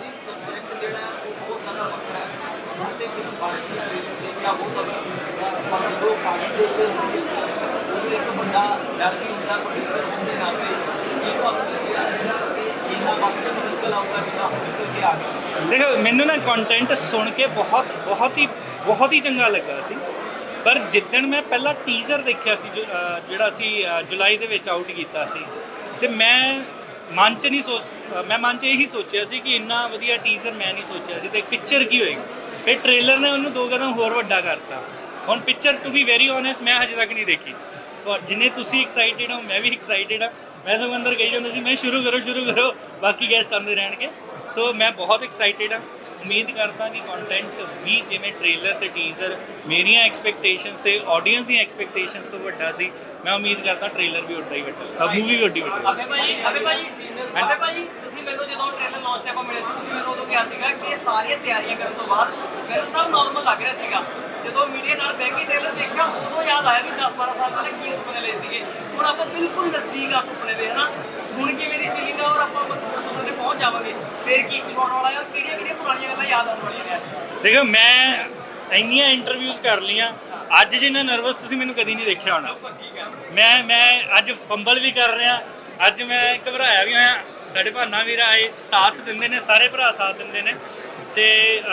Speaker 15: ਦੇਖੋ ਮੈਨੂੰ ਨਾ ਕੰਟੈਂਟ ਸੁਣ ਕੇ ਬਹੁਤ ਬਹੁਤ ਹੀ ਬਹੁਤ ਹੀ ਚੰਗਾ ਲੱਗਾ ਸੀ, ਪਰ ਜਿੱਦਣ ਮੈਂ ਪਹਿਲਾ ਟੀਜ਼ਰ ਦੇਖਿਆ ਸੀ ਜਿਹੜਾ ਅਸੀਂ ਜੁਲਾਈ ਦੇ ਵਿੱਚ ਆਊਟ ਕੀਤਾ ਸੀ, ਤੇ ਮੈਂ ਮਨ 'ਚ ਨਹੀਂ ਸੋਚ ਮੈਂ ਮਨ 'ਚ ਇਹੀ ਸੋਚਿਆ ਸੀ ਕਿ ਇੰਨਾ ਵਧੀਆ ਟੀਜ਼ਰ ਮੈਂ ਨਹੀਂ ਸੋਚਿਆ ਸੀ ਤੇ ਪਿਕਚਰ ਕੀ ਹੋਏਗੀ। ਫਿਰ ਟ੍ਰੇਲਰ ਨੇ ਉਹਨੂੰ ਦੋ ਕਦਮ ਹੋਰ ਵੱਡਾ ਕਰਤਾ। ਹੁਣ picture to be very honest ਮੈਂ ਹਜੇ ਤੱਕ ਨਹੀਂ ਦੇਖੀ। ਜਿੰਨੇ ਤੁਸੀਂ ਐਕਸਾਈਟਿਡ ਹੋ ਮੈਂ ਵੀ ਐਕਸਾਈਟਿਡ ਹਾਂ। ਮੈਂ ਸਭ ਅੰਦਰ ਕਹੀ ਜਾਂਦਾ ਸੀ ਮੈਂ ਸ਼ੁਰੂ ਕਰੋ ਸ਼ੁਰੂ ਕਰੋ ਬਾਕੀ ਗੈਸਟ ਆਉਂਦੇ ਰਹਿਣਗੇ। ਸੋ ਮੈਂ ਬਹੁਤ ਐਕਸਾਈਟਿਡ ਹਾਂ। ਉਮੀਦ ਕਰਦਾ ਕਿ ਕੰਟੈਂਟ ਵੀ ਜਿਵੇਂ ਟ੍ਰੇਲਰ ਤੇ ਟੀਜ਼ਰ ਮੇਰੀਆਂ ਐਕਸਪੈਕਟੇਸ਼ਨਸ ਤੇ ਆਡੀਅנס ਦੀਆਂ ਐਕਸਪੈਕਟੇਸ਼ਨਸ ਤੋਂ ਵੱਡਾ ਸੀ, ਮੈਂ ਉਮੀਦ ਕਰਦਾ ਟ੍ਰੇਲਰ ਵੀ ਉੱਡਾ ਹੀ ਵੱਡਾ, ਮੂਵੀ ਵੀ ਉੱਡੀ ਵੱਡੀ।
Speaker 9: ਅਬੇ ਭਾਜੀ ਅਬੇ ਭਾਜੀ ਅਬੇ ਭਾਜੀ ਤੁਸੀਂ ਮੈਨੂੰ ਜਦੋਂ ਟ੍ਰੇਲਰ ਲਾਂਚ ਤੇ ਆਪਾਂ ਮਿਲੇ ਸੀ, ਤੁਸੀਂ ਮੈਨੂੰ ਉਦੋਂ ਕਿਹਾ ਸੀਗਾ ਕਿ ਇਹ ਸਾਰੀਆਂ ਤਿਆਰੀਆਂ ਕਰਨ ਤੋਂ ਬਾਅਦ ਮੈਨੂੰ ਸਭ ਨਾਰਮਲ ਲੱਗ ਰਿਹਾ ਸੀਗਾ। ਜਦੋਂ ਮੀਡੀਆ ਨਾਲ ਬਹਿ ਕੇ ਟ੍ਰੇਲਰ ਦੇਖਿਆ ਉਦੋਂ ਯਾਦ ਆਇਆ ਵੀ ਦਸ ਬਾਰਾਂ ਸਾਲ ਪਹਿਲਾਂ ਕੀ ਸੁਪਨੇ ਲਏ ਸੀਗੇ। ਹੁਣ ਆਪਾਂ ਬਿਲਕੁਲ ਨਜ਼ਦੀਕ ਆ ਸੁਪਨੇ ਦੇ, ਹਨਾ। ਹੁਣ ਕਿਵੇਂ ਦੀ ਫੀਲਿੰਗ ਆ ਔਰ ਆਪਾਂ ਮਤਲਬ ਸੁਪਨੇ ਤੇ ਪਹੁੰਚ ਜਾਵਾਂਗੇ, ਫਿਰ ਕੀ ਕੁਝ ਹੋਣ ਵਾਲਾ ਹੈ ਔਰ ਕਿਹੜੀਆਂ ਕਿਹੜੀਆਂ ਪੁਰਾਣੀਆਂ ਗੱਲਾਂ ਯਾਦ ਆਉਣ ਵਾਲੀਆਂ ਨੇ ਅੱਜ?
Speaker 15: ਦੇਖੋ ਮੈਂ ਇੰਨੀਆਂ ਇੰਟਰਵਿਊਜ਼ ਕਰ ਲਈਆਂ, ਅੱਜ ਜਿੰਨਾ ਨਰਵਸ ਤੁਸੀਂ ਮੈਨੂੰ ਕਦੀ ਨਹੀਂ ਦੇਖਿਆ ਹੋਣਾ। ਮੈਂ ਮੈਂ ਅੱਜ ਫੰਬਲ ਵੀ ਕਰ ਰਿਹਾ, ਅੱਜ ਮੈਂ ਘਬਰਾਇਆ ਵੀ ਹੋਇਆ। ਸਾਡੇ ਭਾਨਾ ਵੀਰ ਆਏ ਸਾਥ ਦਿੰਦੇ ਨੇ, ਸਾਰੇ ਭਰਾ ਸਾਥ ਦਿੰਦੇ ਨੇ, ਤੇ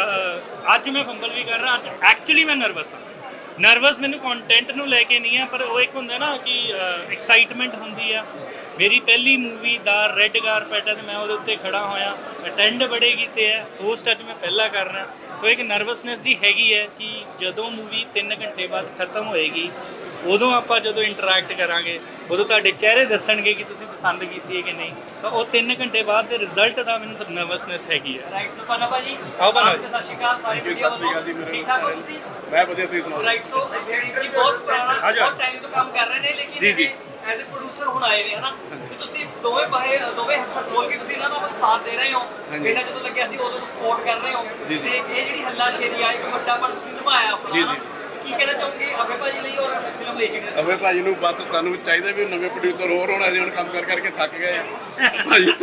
Speaker 15: ਅੱਜ ਮੈਂ ਫੰਬਲ ਵੀ ਕਰ ਰਿਹਾ। ਅੱਜ ਐਕਚੁਅਲੀ ਮੈਂ ਨਰਵਸ ਹਾਂ। ਨਰਵਸ ਮੈਨੂੰ ਕੰਟੈਂਟ ਨੂੰ ਲੈ ਕੇ ਨਹੀਂ ਆ, ਪਰ ਉਹ ਇੱਕ ਹੁੰਦਾ ਨਾ ਕਿ ਐਕਸਾਈਟਮੈਂਟ ਹੁੰਦੀ ਆ। ਮੇਰੀ ਪਹਿਲੀ ਮੂਵੀ ਦਾ ਰੈੱਡ ਕਾਰਪੈਟ ਹੈ ਤੇ ਮੈਂ ਉਹਦੇ ਉੱਤੇ ਖੜਾ ਹੋਇਆ, ਅਟੈਂਡ ਬੜੇ ਕੀਤੇ ਆ, ਹੋਸਟ ਅੱਜ ਮੈਂ ਪਹਿਲਾਂ ਕਰ ਰਿਹਾ। ਤਾਂ ਇੱਕ ਨਰਵਸਨੈਸ ਜੀ ਹੈਗੀ ਹੈ ਕਿ ਜਦੋਂ ਮੂਵੀ ਤਿੰਨ ਘੰਟੇ ਬਾਅਦ ਖਤਮ ਹੋਏਗੀ ਉਦੋਂ ਆਪਾਂ ਜਦੋਂ ਇੰਟਰੈਕਟ ਕਰਾਂਗੇ ਉਦੋਂ ਤੁਹਾਡੇ ਚਿਹਰੇ ਦੱਸਣਗੇ ਕਿ ਤੁਸੀਂ ਪਸੰਦ ਕੀਤੀ ਹੈ ਕਿ ਨਹੀਂ। ਤਾਂ ਉਹ ਤਿੰਨ ਘੰਟੇ ਬਾਅਦ ਦੇ ਰਿਜ਼ਲਟ ਦਾ ਮੈਨੂੰ ਨਰਵਸਨੈਸ ਹੈਗੀ ਹੈ।
Speaker 9: ਰਾਈਟ ਸੋ ਪਾਨਾ ਭਾਜੀ
Speaker 15: ਆਓ ਪਾਨਾ
Speaker 9: ਸਤਿ ਸ਼੍ਰੀ ਅਕਾਲ ਸਾਰੇ ਵੀਡੀਓ ਵੱਲੋਂ ਠੀਕ ਠਾਕ ਹੋ ਤੁਸੀਂ?
Speaker 10: ਮੈਂ ਵਧੀਆ, ਤੁਸੀਂ ਸੁਣਾਓ?
Speaker 9: ਰਾਈਟ ਸੋ ਐਕਚੁਅਲੀ ਬਹੁਤ ਬਹੁਤ ਟਾਈਮ ਤੋਂ ਕੰਮ ਕਰ ਰਹੇ ਨੇ, ਲੇਕਿਨ
Speaker 10: ਜੀ ਜੀ
Speaker 9: ਐਜ਼ ਅ ਪ੍ਰੋਡਿਊਸਰ ਹੁਣ ਆਏ ਨੇ, ਹਨਾ। ਤੇ ਤੁਸੀਂ ਦੋਵੇਂ ਬਾਹੇ ਦੋਵੇਂ ਹੱਥ ਖੋਲ ਕੇ ਤੁਸੀਂ ਇਹਨਾਂ ਦਾ ਸਾਥ ਦੇ ਰਹੇ ਹੋ। ਪਹਿਲਾਂ ਜਦੋਂ ਲੱਗਿਆ ਸੀ ਉਦੋਂ ਤੁਸੀਂ ਸਪੋਰਟ ਕਰ ਰਹੇ ਹੋ, ਤੇ ਇਹ ਜਿਹੜੀ ਹੱਲਾ ਸ਼ੇਰੀ ਆ ਇੱਕ ਵੱਡਾ ਪਣ ਤੁਸੀਂ ਨਿਭਾਇਆ ਆਪਣਾ। ਕੀ ਕਹਿਣਾ ਚਾਹੋਗੇ ਅਭੇ ਭਾਜੀ ਲਈ ਔਰ ਫਿਲਮ ਲਈ? ਜਿਹੜੇ
Speaker 10: ਅਭੇ ਭਾਜੀ ਨੂੰ ਬਸ ਸਾਨੂੰ ਚਾਹੀਦਾ ਵੀ ਨਵੇਂ ਪ੍ਰੋਡਿਊਸਰ ਹੋਰ ਹੋਣਾ। ਅਸੀਂ ਹੁਣ ਕੰਮ ਕਰ ਕਰਕੇ ਥੱਕ ਗਏ ਆ। ਭਾਜੀ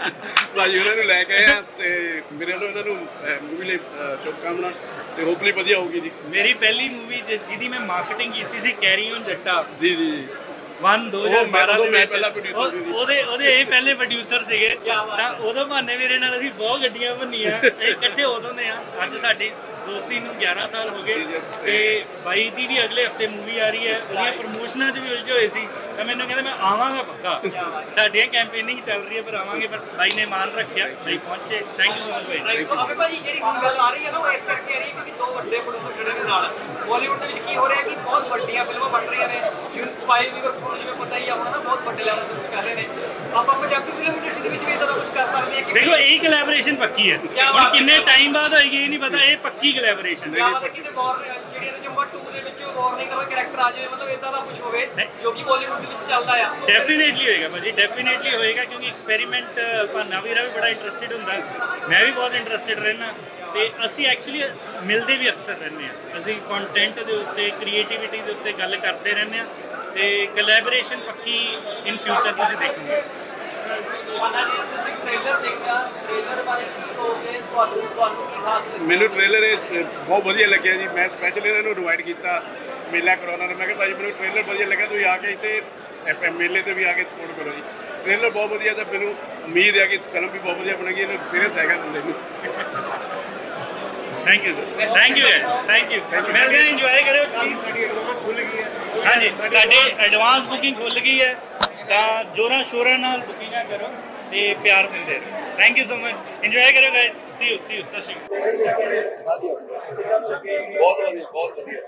Speaker 10: ਭਾਜੀ ਉਹਨਾਂ ਨੂੰ ਲੈ ਕੇ ਆਏ ਆ ਤੇ ਮੇਰੇ ਵੱਲੋਂ ਇਹਨਾਂ ਨੂੰ ਮੂਵੀ ਲਈ ਸ਼ੁਭਕਾਮਨਾ ਤੇ ਹੋਪਫੁਲੀ ਵਧੀਆ ਹੋਊਗੀ ਜੀ।
Speaker 15: ਮੇਰੀ ਪਹਿਲੀ ਮੂਵੀ ਜਿਹਦੀ ਮੈਂ ਮਾਰਕੀਟਿੰਗ ਕੀਤੀ ਸੀ ਕੈਰੀ ਔਨ ਜੱਟਾ
Speaker 10: ਜੀ ਜੀ
Speaker 15: ਵਨ ਦੋ ਹਜ਼ਾਰ ਬਾਰਾਂ ਦੇ ਵਿੱਚ, ਉਹਦੇ ਉਹਦੇ ਇਹ ਪਹਿਲੇ ਪ੍ਰੋਡਿਊਸਰ ਸੀਗੇ। ਤਾਂ ਉਦੋਂ ਬਹਾਨੇ ਵੀਰੇ ਨਾਲ ਅਸੀਂ ਬਹੁਤ ਗੱਡੀਆਂ ਭੰਨੀਆਂ, ਇਕੱਠੇ ਉਦੋਂ ਦੇ ਆ। ਅੱਜ ਸਾਡੀ ਦੋਸਤੀ ਨੂੰ ਗਿਆਰਾਂ ਸਾਲ ਹੋ ਗਏ ਤੇ ਬਾਈ ਦੀ ਵੀ ਅਗਲੇ ਹਫਤੇ ਮੂਵੀ ਆ ਰਹੀ ਹੈ। ਉਹਦੀਆਂ ਪ੍ਰਮੋਸ਼ਨਾਂ 'ਚ ਵੀ ਉਲਝੇ ਹੋਏ ਸੀ ਤਾਂ ਮੈਨੂੰ ਕਹਿੰਦੇ ਮੈਂ ਆਵਾਂਗਾ ਪੱਕਾ। ਸਾਡੀਆਂ ਕੈਂਪੇਨਿੰਗ ਚੱਲ ਰਹੀ ਹੈ ਪਰ ਆਵਾਂਗੇ, ਪਰ ਬਾਈ ਨੇ ਮਾਨ ਰੱਖਿਆ, ਬਾਈ ਪਹੁੰਚੇ। ਥੈਂਕ ਯੂ ਸੋ ਮਚ ਬਾਈ।
Speaker 9: ਰਾਈਟ ਸੋ ਅਭੇ ਭਾਜੀ ਜਿਹੜੀ ਹੁਣ ਗੱਲ ਆ ਰਹੀ ਹੈ ਨਾ ਉਹ ਇਸ ਕਰਕੇ ਆ ਰਹੀ ਹੈ ਕਿਉਂਕਿ ਦੋ ਵੱਡੇ ਪ੍ਰੋਡਿਊਸਰ ਜਿਹੜੇ ਨੇ ਨਾਲ ਬਾਲੀਵੁੱਡ ਦੇ ਵਿੱਚ ਕੀ ਹੋ ਰਿਹਾ ਕਿ ਬਹੁਤ ਵੱਡੀਆਂ ਫਿਲਮਾਂ ਬਣ ਰਹੀਆਂ ਨੇ। ਯੂਨ ਸਪਾਈ ਵੀਵਰਸ ਨੂੰ ਜਿਵੇਂ ਪਤਾ ਹੀ ਆ ਹੁਣ ਨਾ ਬਹੁਤ ਵੱਡੇ ਲੈਵਲ ਤੇ ਕੁਝ ਕਰ ਰਹੇ ਨੇ। ਆਪਾਂ ਪੰਜਾਬੀ ਫਿਲਮ ਇੰਡਸਟਰੀ ਦੇ ਵਿੱਚ ਵੀ ਇਦਾਂ ਦਾ ਕੁਝ ਕਰ ਸਕਦੇ ਹਾਂ ਕਿ
Speaker 15: ਦੇਖੋ ਇਹ ਕੋਲੈਬੋਰੇਸ਼ਨ ਪੱਕੀ ਹੈ। ਹੁਣ ਕਿੰਨੇ ਟਾਈਮ ਬਾਅਦ ਹੋਏਗੀ ਇਹ ਨਹੀਂ ਪਤਾ, ਇਹ ਪੱਕੀ ਕੋਲੈਬੋਰੇਸ਼ਨ
Speaker 9: ਹੈ। ਮਤਲਬ ਕਿਤੇ ਵਾਰ ਜਿਹੜੀਆਂ ਨੇ ਜੰਬਾ ਟੂ ਦੇ ਵਿੱਚ ਵਾਰਨਿੰਗ ਦਾ ਕੈਰੈਕਟਰ ਆ ਜਾਵੇ, ਮਤਲਬ ਇਦਾਂ ਦਾ ਕੁਝ ਹੋਵੇ ਜੋ ਕਿ ਬਾਲੀਵੁੱਡ ਦੇ ਵਿੱਚ ਚੱਲਦਾ ਆ।
Speaker 15: ਡੈਫੀਨੇਟਲੀ ਹੋਏਗਾ ਭਾਜੀ, ਡੈਫੀਨੇਟਲੀ ਹੋਏਗਾ ਕਿਉਂਕਿ ਐਕਸਪੈਰੀਮੈਂਟ ਭਾਨਾ ਵੀਰਾ ਵੀ ਬੜਾ ਇੰਟਰਸਟਿਡ ਹੁੰਦਾ, ਮੈਂ ਵੀ ਬਹੁਤ ਇੰਟਰਸਟਿਡ ਰਹਿਣਾ। ਤੇ ਅਸੀਂ ਐਕਚੁਅਲੀ ਮਿਲਦੇ ਵੀ ਅਕਸਰ ਰਹਿੰਦੇ ਹਾਂ। ਅਸੀਂ ਕੰਟੈਂਟ ਦੇ ਉੱਤੇ ਕ੍ਰੀਏਟੀਵਿਟੀ ਦੇ ਉੱਤੇ ਗੱਲ ਕਰਦੇ ਰਹਿੰਦੇ ਹਾਂ ਤੇ ਕੋਲੈਬੋਰੇਸ਼ਨ ਪੱਕੀ ਇਨ ਫਿਊਚਰ ਤੁਸੀਂ ਦੇਖੋਗੇ।
Speaker 10: ਮੈਨੂੰ ਟ੍ਰੇਲਰ ਇਹ ਬਹੁਤ ਵਧੀਆ ਲੱਗਿਆ ਜੀ। ਮੈਂ ਸਪੈਸ਼ਲੀ ਇਹਨਾਂ ਨੂੰ ਇਨਵਾਈਟ ਕੀਤਾ ਮੇਲਾ ਕਰਾਉਣਾ ਨੇ। ਮੈਂ ਕਿਹਾ ਭਾਜੀ ਮੈਨੂੰ ਟ੍ਰੇਲਰ ਵਧੀਆ ਲੱਗਾ, ਤੁਸੀਂ ਆ ਕੇ ਇੱਥੇ ਮੇਲੇ ਤੇ ਵੀ ਆ ਕੇ ਸਪੋਰਟ ਕਰੋ ਜੀ। ਟ੍ਰੇਲਰ ਬਹੁਤ ਵਧੀਆ, ਤਾਂ ਮੈਨੂੰ ਉਮੀਦ ਹੈ ਕਿ ਫਿਲਮ ਵੀ ਬਹੁਤ ਵਧੀਆ ਬਣੇਗੀ। ਇਹਨੂੰ ਐਕਸਪੀਰੀਅੰਸ ਹੈਗਾ ਬੰਦੇ ਨੂੰ।
Speaker 15: Thank you sir, thank you thank you. ਮਿਲ ਗਏ, ਇੰਜੋਏ ਕਰਿਓ ਪਲੀਜ਼। ਸਾਡੀ ਐਡਵਾਂਸ ਖੁੱਲ ਗਈ ਹੈ। ਹਾਂਜੀ, ਸਾਡੀ ਐਡਵਾਂਸ ਬੁਕਿੰਗ ਖੁੱਲ ਗਈ ਹੈ ਤਾਂ ਜੋਰਾਂ ਸ਼ੋਰਾਂ ਨਾਲ ਬੁਕਿੰਗਾਂ ਕਰੋ ਤੇ ਪਿਆਰ ਦਿੰਦੇ ਰਹੋ। Thank you so much, enjoy ਕਰਿਓ guys, see you see you Sat Shri ਅਕਾਲ।
Speaker 16: ਬਹੁਤ ਵਧੀਆ ਬਹੁਤ ਵਧੀਆ।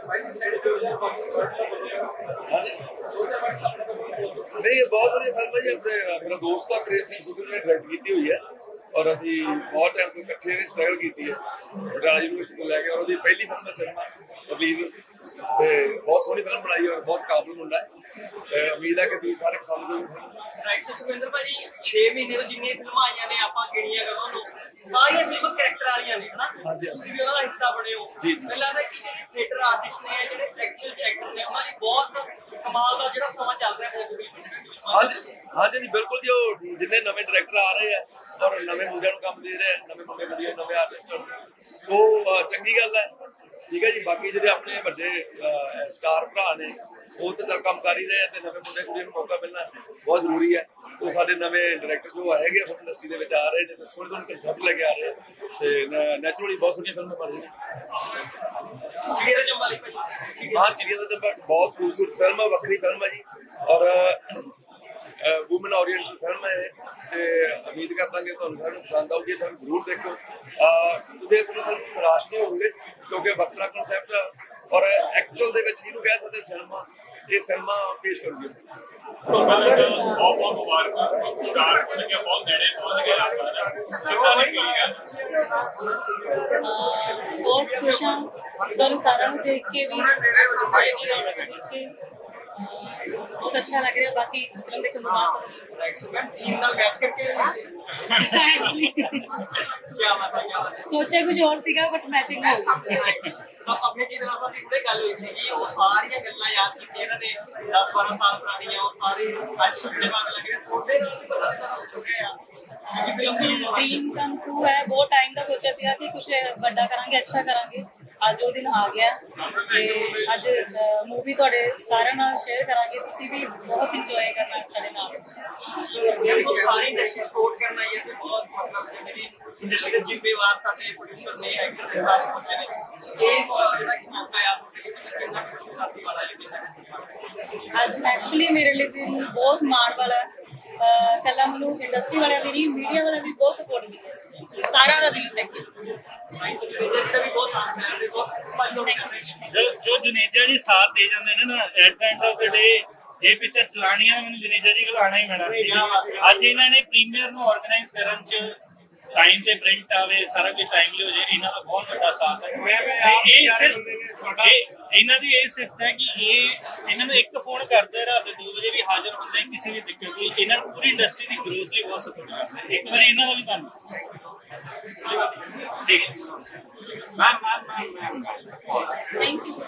Speaker 16: ਨਹੀਂ ਬਹੁਤ ਵਧੀਆ ਫਿਲਮ ਹੈ ਜੀ। ਆਪਣੇ ਮੇਰਾ ਦੋਸਤ ਆ ਪ੍ਰੇਮ ਸਿੰਘ ਸਿੱਧੂ ਨੇ ਡਾਇਰੈਕਟ ਕੀਤੀ ਹੋਈ ਹੈ ਔਰ ਅਸੀਂ ਬਹੁਤ ਟਾਈਮ ਤੋਂ ਇਕੱਠੇ ਨੇ ਸਟਰਗਲ ਕੀਤੀ ਹੈ ਪਟਿਆਲਾ ਯੂਨੀਵਰਸਿਟੀ ਤੋਂ ਲੈ ਕੇ, ਔਰ ਉਹਦੀ ਪਹਿਲੀ ਫਿਲਮ ਹੈ ਸਿਨੇਮਾ ਰਿਲੀਜ਼ ਤੇ ਬਹੁਤ ਸੋਹਣੀ ਫਿਲਮ ਬਣਾਈ ਔਰ ਬਹੁਤ ਕਾਬਲ ਮੁੰਡਾ ਹੈ। ਉਮੀਦ ਹੈ ਕਿ ਤੁਸੀਂ ਸਾਰੇ ਪਸੰਦ ਕਰੋਗੇ।
Speaker 13: ਰਾਈਟ ਸੋ ਸੁਖਵਿੰਦਰ ਭਾਜੀ ਛੇ ਮਹੀਨੇ ਤੋਂ ਜਿੰਨੀਆਂ ਫਿਲਮਾਂ ਆਈਆਂ ਨੇ ਆਪਾਂ ਗਿਣੀਆਂ ਕਰੋ ਉਹਨੂੰ ਸਾਰੀਆਂ ਫਿਲਮਾਂ ਕਰੈਕਟਰ ਵਾਲੀਆਂ ਨੇ ਹਨਾ, ਤੁਸੀਂ ਵੀ ਉਹਨਾਂ ਦਾ ਹਿੱਸਾ ਬਣੇ ਹੋ। ਮੈਨੂੰ ਲੱਗਦਾ ਕਿ ਜਿਹੜੇ ਥੀਏਟਰ ਆਰਟਿਸਟ ਨੇ ਜਿਹੜੇ ਐਕਚੁਅਲ ਚ ਐਕਟਰ ਨੇ ਉਹਨਾਂ ਲਈ ਬਹੁਤ ਕਮਾਲ ਦਾ ਜਿਹੜਾ ਸਮਾਂ ਚੱਲ ਰਿਹਾ ਹੈ।
Speaker 16: ਹਾਂਜੀ ਹਾਂਜੀ ਬਿਲਕੁਲ ਜੀ। ਉਹ ਜਿੰਨੇ ਨਵੇਂ ਡਾਇਰੈਕਟਰ ਆ ਰਹੇ ਆ ਔਰ ਨਵੇਂ ਮੁੰਡਿਆਂ ਨੂੰ ਕੰਮ ਦੇ ਰਹੇ ਆ, ਨਵੇਂ ਮੁੰਡੇ ਮੁੰਡਿਆਂ ਨਵੇਂ ਆਰਟਿਸਟ, ਸੋ ਚੰਗੀ ਗੱਲ ਹੈ। ਠੀਕ ਹੈ ਜੀ। ਬਾਕੀ ਜਿਹੜੇ ਆਪਣੇ ਵੱਡੇ ਸਟਾਰ ਭਰਾ ਨੇ ਉਹ ਤਾਂ ਚੱਲ ਕੰਮ ਕਰ ਹੀ ਰਹੇ ਆ ਤੇ ਨਵੇਂ ਮੁੰਡੇ ਕੁੜੀਆਂ ਨੂੰ ਮੌਕਾ ਮਿਲਣਾ ਬਹੁਤ ਜ਼ਰੂਰੀ ਹੈ। ਉਹ ਸਾਡੇ ਨਵੇਂ ਡਾਇਰੈਕਟਰ ਜੋ ਹੈਗੇ ਫਿਲਮ ਇੰਡਸਟਰੀ ਦੇ ਵਿੱਚ ਆ ਰਹੇ ਨੇ ਤੇ ਸੋਹਣੇ ਸੋਹਣੇ ਕਨਸੈਪਟ ਲੈ ਕੇ ਆ ਰਹੇ ਆ ਤੇ ਨੈਚੁਰਲੀ ਬਹੁਤ ਸੋਹਣੀਆਂ ਫਿਲਮਾਂ ਬਣ ਰਹੀਆਂ।
Speaker 13: ਚਿੜੀਆ ਦਾ ਚੰਬਾ ਲਈ
Speaker 16: ਹਾਂ, ਚਿੜੀਆ ਦਾ ਚੰਬਾ ਬਹੁਤ ਖੂਬਸੂਰਤ ਫਿਲਮ ਹੈ, ਵੱਖਰੀ ਫਿਲਮ ਹੈ ਜੀ ਔਰ ਵੂਮਨ ਓਰੀਐਂਟਡ ਫਿਲਮ ਹੈ ਤੇ ਉਮੀਦ ਕਰਦਾ ਕਿ ਤੁਹਾਨੂੰ ਸਾਰਿਆਂ ਨੂੰ ਪਸੰਦ ਆਊਗੀ। ਫਿਲਮ ਜ਼ਰੂਰ ਦੇਖੋ। ਤੁਸੀਂ ਇਸ ਫਿਲਮ ਨੂੰ ਨਿਰਾਸ਼ ਨਹੀਂ ਹੋਵੋਗੇ ਕਿਉਂਕਿ ਵੱਖਰਾ ਕਨਸੈਪਟ ਔਰ ਐਕਚੁਅਲ ਦੇ ਵਿੱਚ ਜਿਹਨੂੰ ਕਹਿ ਸਕਦੇ ਸਿਨੇਮਾ, ਇਹ ਸਿਨੇਮਾ ਪੇਸ਼ ਕਰੂਗੀ।
Speaker 3: ਬਹੁਤ ਬਹੁਤ ਮੁਬਾਰਕ, ਸਟਾਰ ਬਣ ਕੇ ਬਹੁਤ ਨੇੜੇ ਪਹੁੰਚ ਗਏ ਆਪਾਂ ਨਾ, ਕਿੱਦਾਂ ਦੀ ਫੀਲਿੰਗ ਹੈ?
Speaker 17: ਬਹੁਤ ਖੁਸ਼ ਹਾਂ ਤੁਹਾਨੂੰ ਸਾਰਿਆਂ ਨੂੰ ਦੇਖ ਕੇ ਵੀ, ਦੇਖ ਕੇ बहुत अच्छा लग रहा है। बाकी फिल्म देखने के बाद
Speaker 13: टीम ਨਾਲ ਮੈਚ ਕਰਕੇ क्या बात है, क्या बात है।
Speaker 17: सोचा कुछ और ਸੀਗਾ ਬਟ ਮੈਚਿੰਗ ਹੋ ਗਈ।
Speaker 13: ਸੋ ਆਪਣੇ ਜੀ ਨਾਲ ਸਾਡੀ ਹੁਣੇ ਗੱਲ ਹੋਈ ਸੀ ਉਹ ਸਾਰੀਆਂ ਗੱਲਾਂ ਯਾਦ ਕੀਤੀਆਂ ਇਹਨਾਂ ਨੇ ਦਸ ਬਾਰਾਂ ਸਾਲ ਪੁਰਾਣੀਆਂ, ਉਹ ਸਾਰੇ ਅੱਜ ਸੁਪਨੇ ਵਾਂਗ ਲੱਗ ਰਹੇ। ਤੁਹਾਡੇ ਨਾਲ ਵੀ ਪਤਾ ਨਹੀਂ ਕਦੋਂ ਹੋ ਗਿਆ ਕਿਉਂਕਿ ਫਿਲਮ ਦੀ
Speaker 17: ਡ੍ਰੀਮ ਕਮ ਟਰੂ ਹੈ। ਬਹੁਤ ਟਾਈਮ ਦਾ ਸੋਚਿਆ ਸੀਗਾ ਕਿ ਕੁਝ ਵੱਡਾ ਕਰਾਂਗੇ, ਅੱਛਾ ਕਰਾਂਗੇ। ਅੱਜ ਉਹ ਦਿਨ ਆ ਗਿਆ ਤੇ ਅੱਜ ਮੂਵੀ ਤੁਹਾਡੇ ਸਾਰਿਆਂ ਨਾਲ ਸ਼ੇਅਰ ਕਰਾਂਗੇ। ਤੁਸੀਂ ਵੀ ਬਹੁਤ ਇੰਜੋਏ ਕਰਨਾ ਸਾਡੇ ਨਾਲ।
Speaker 13: ਬਿਲਕੁਲ ਸਾਰੀ ਇੰਡਸਟਰੀ ਸਪੋਰਟ ਕਰਨਾ ਹੈ ਤੇ ਬਹੁਤ ਮਤਲਬ ਜਿਹੜੀ ਇੰਡਸਟਰੀ ਦੇ ਜ਼ਿੰਮੇਵਾਰ ਸਾਡੇ ਪ੍ਰੋਡਿਊਸਰ ਨੇ, ਐਕਟਰ ਨੇ, ਸਾਰੇ ਪਹੁੰਚੇ ਨੇ। ਇਹ ਜਿਹੜਾ ਕਿ ਮੌਕਾ ਆ ਤੁਹਾਡੇ ਲਈ ਮਤਲਬ ਕਿੰਨਾ ਖੁਸ਼ੀ ਖਾਸੀ ਵਾਲਾ ਹੈ।
Speaker 17: ਅੱਜ ਐਕਚੁਅਲੀ ਮੇਰੇ ਲਈ ਦਿਨ ਬਹੁਤ ਮਾਣ ਵਾਲਾ ਹੈ। ਕੱਲਾ ਮੈਨੂੰ ਇੰਡਸਟਰੀ ਵਾਲਿਆਂ ਦੀ ਨਹੀਂ, ਮੀਡੀਆ ਵਾਲਿਆਂ ਦੀ ਬਹੁਤ ਸਪੋਰਟ ਮਿਲੀ ਹੈ। ਸਾਰਿਆਂ ਦਾ ਦਿਲ ਥੈਂਕ ਯੂ।
Speaker 15: ਜੋ ਜੁਨੇਜਾ ਜੀ ਸਾਥ ਦੇ ਜਾਂਦੇ ਨੇ ਨਾ at the end of the day, ਜੇ ਪਿਕਚਰ ਚਲਾਣੀ ਆ ਮੈਨੂੰ ਜੁਨੇਜਾ ਜੀ ਕੋਲ ਆਣਾ ਹੀ ਪੈਣਾ ਸੀ। ਅੱਜ ਇਹਨਾਂ ਨੇ ਪ੍ਰੀਮੀਅਰ ਨੂੰ ਆਰਗੇਨਾਈਜ਼ ਕਰਨ ਚ ਟਾਈਮ ਤੇ ਪ੍ਰਿੰਟ ਆਵੇ, ਸਾਰਾ ਕੁਝ ਟਾਈਮਲੀ ਹੋ ਜਾਏ, ਇਹਨਾਂ ਦਾ ਬਹੁਤ ਵੱਡਾ ਸਾਥ ਹੈ। ਇਹ ਸਿਰਫ ਇਹਨਾਂ ਦੀ ਇਹ ਸਿਫਤ ਹੈ ਕਿ ਇਹ ਇਹਨਾਂ ਨੂੰ ਇੱਕ ਫੋਨ ਕਰਦੇ ਰਾਤ ਦੇ ਦੋ ਵਜੇ ਵੀ ਹਾਜ਼ਰ ਹੁੰਦੇ ਕਿਸੇ ਵੀ ਦਿੱਕਤ ਲਈ। ਇਹਨਾਂ ਨੂੰ ਪੂਰੀ ਇੰਡਸਟਰੀ ਦੀ ਗਰੋਥ ਲਈ ਬਹੁਤ ਸਪੋਰਟ ਕਰਦੇ। ਇੱਕ ਵਾਰੀ ਇਹਨਾਂ ਦਾ ਵੀ ਧੰਨਵਾਦ। ठीक है ma'am ma'am ma'am
Speaker 17: thank you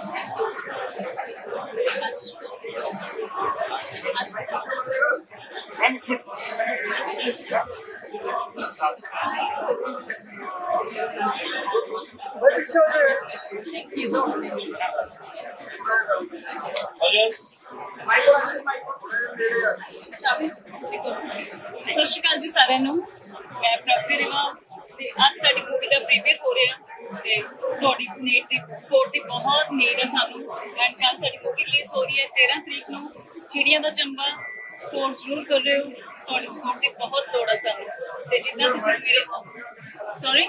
Speaker 17: Sat Shri अकाल जी सारे मैं प्रगति रिवा ਤੇ ਅੱਜ ਸਾਡੀ ਮੂਵੀ ਦਾ ਪ੍ਰੀਮੀਅਰ ਹੋ ਰਿਹਾ ਤੇ ਤੁਹਾਡੀ ਨੀਡ ਦੀ ਸਪੋਰਟ ਦੀ ਬਹੁਤ ਨੀਡ ਹੈ ਸਾਨੂੰ। ਐਂਡ ਕੱਲ ਸਾਡੀ ਮੂਵੀ ਰਿਲੀਜ਼ ਹੋ ਰਹੀ ਹੈ ਤੇਰਾਂ ਤਰੀਕ ਨੂੰ। ਚਿੜੀਆਂ ਦਾ ਚੰਬਾ ਸਪੋਰਟ ਜ਼ਰੂਰ ਕਰ ਰਹੇ ਹੋ, ਤੁਹਾਡੀ ਸਪੋਰਟ ਦੀ ਬਹੁਤ ਲੋੜ ਹੈ ਸਾਨੂੰ। ਤੇ ਜਿੱਦਾਂ ਤੁਸੀਂ ਮੇਰੇ ਸੌਰੀ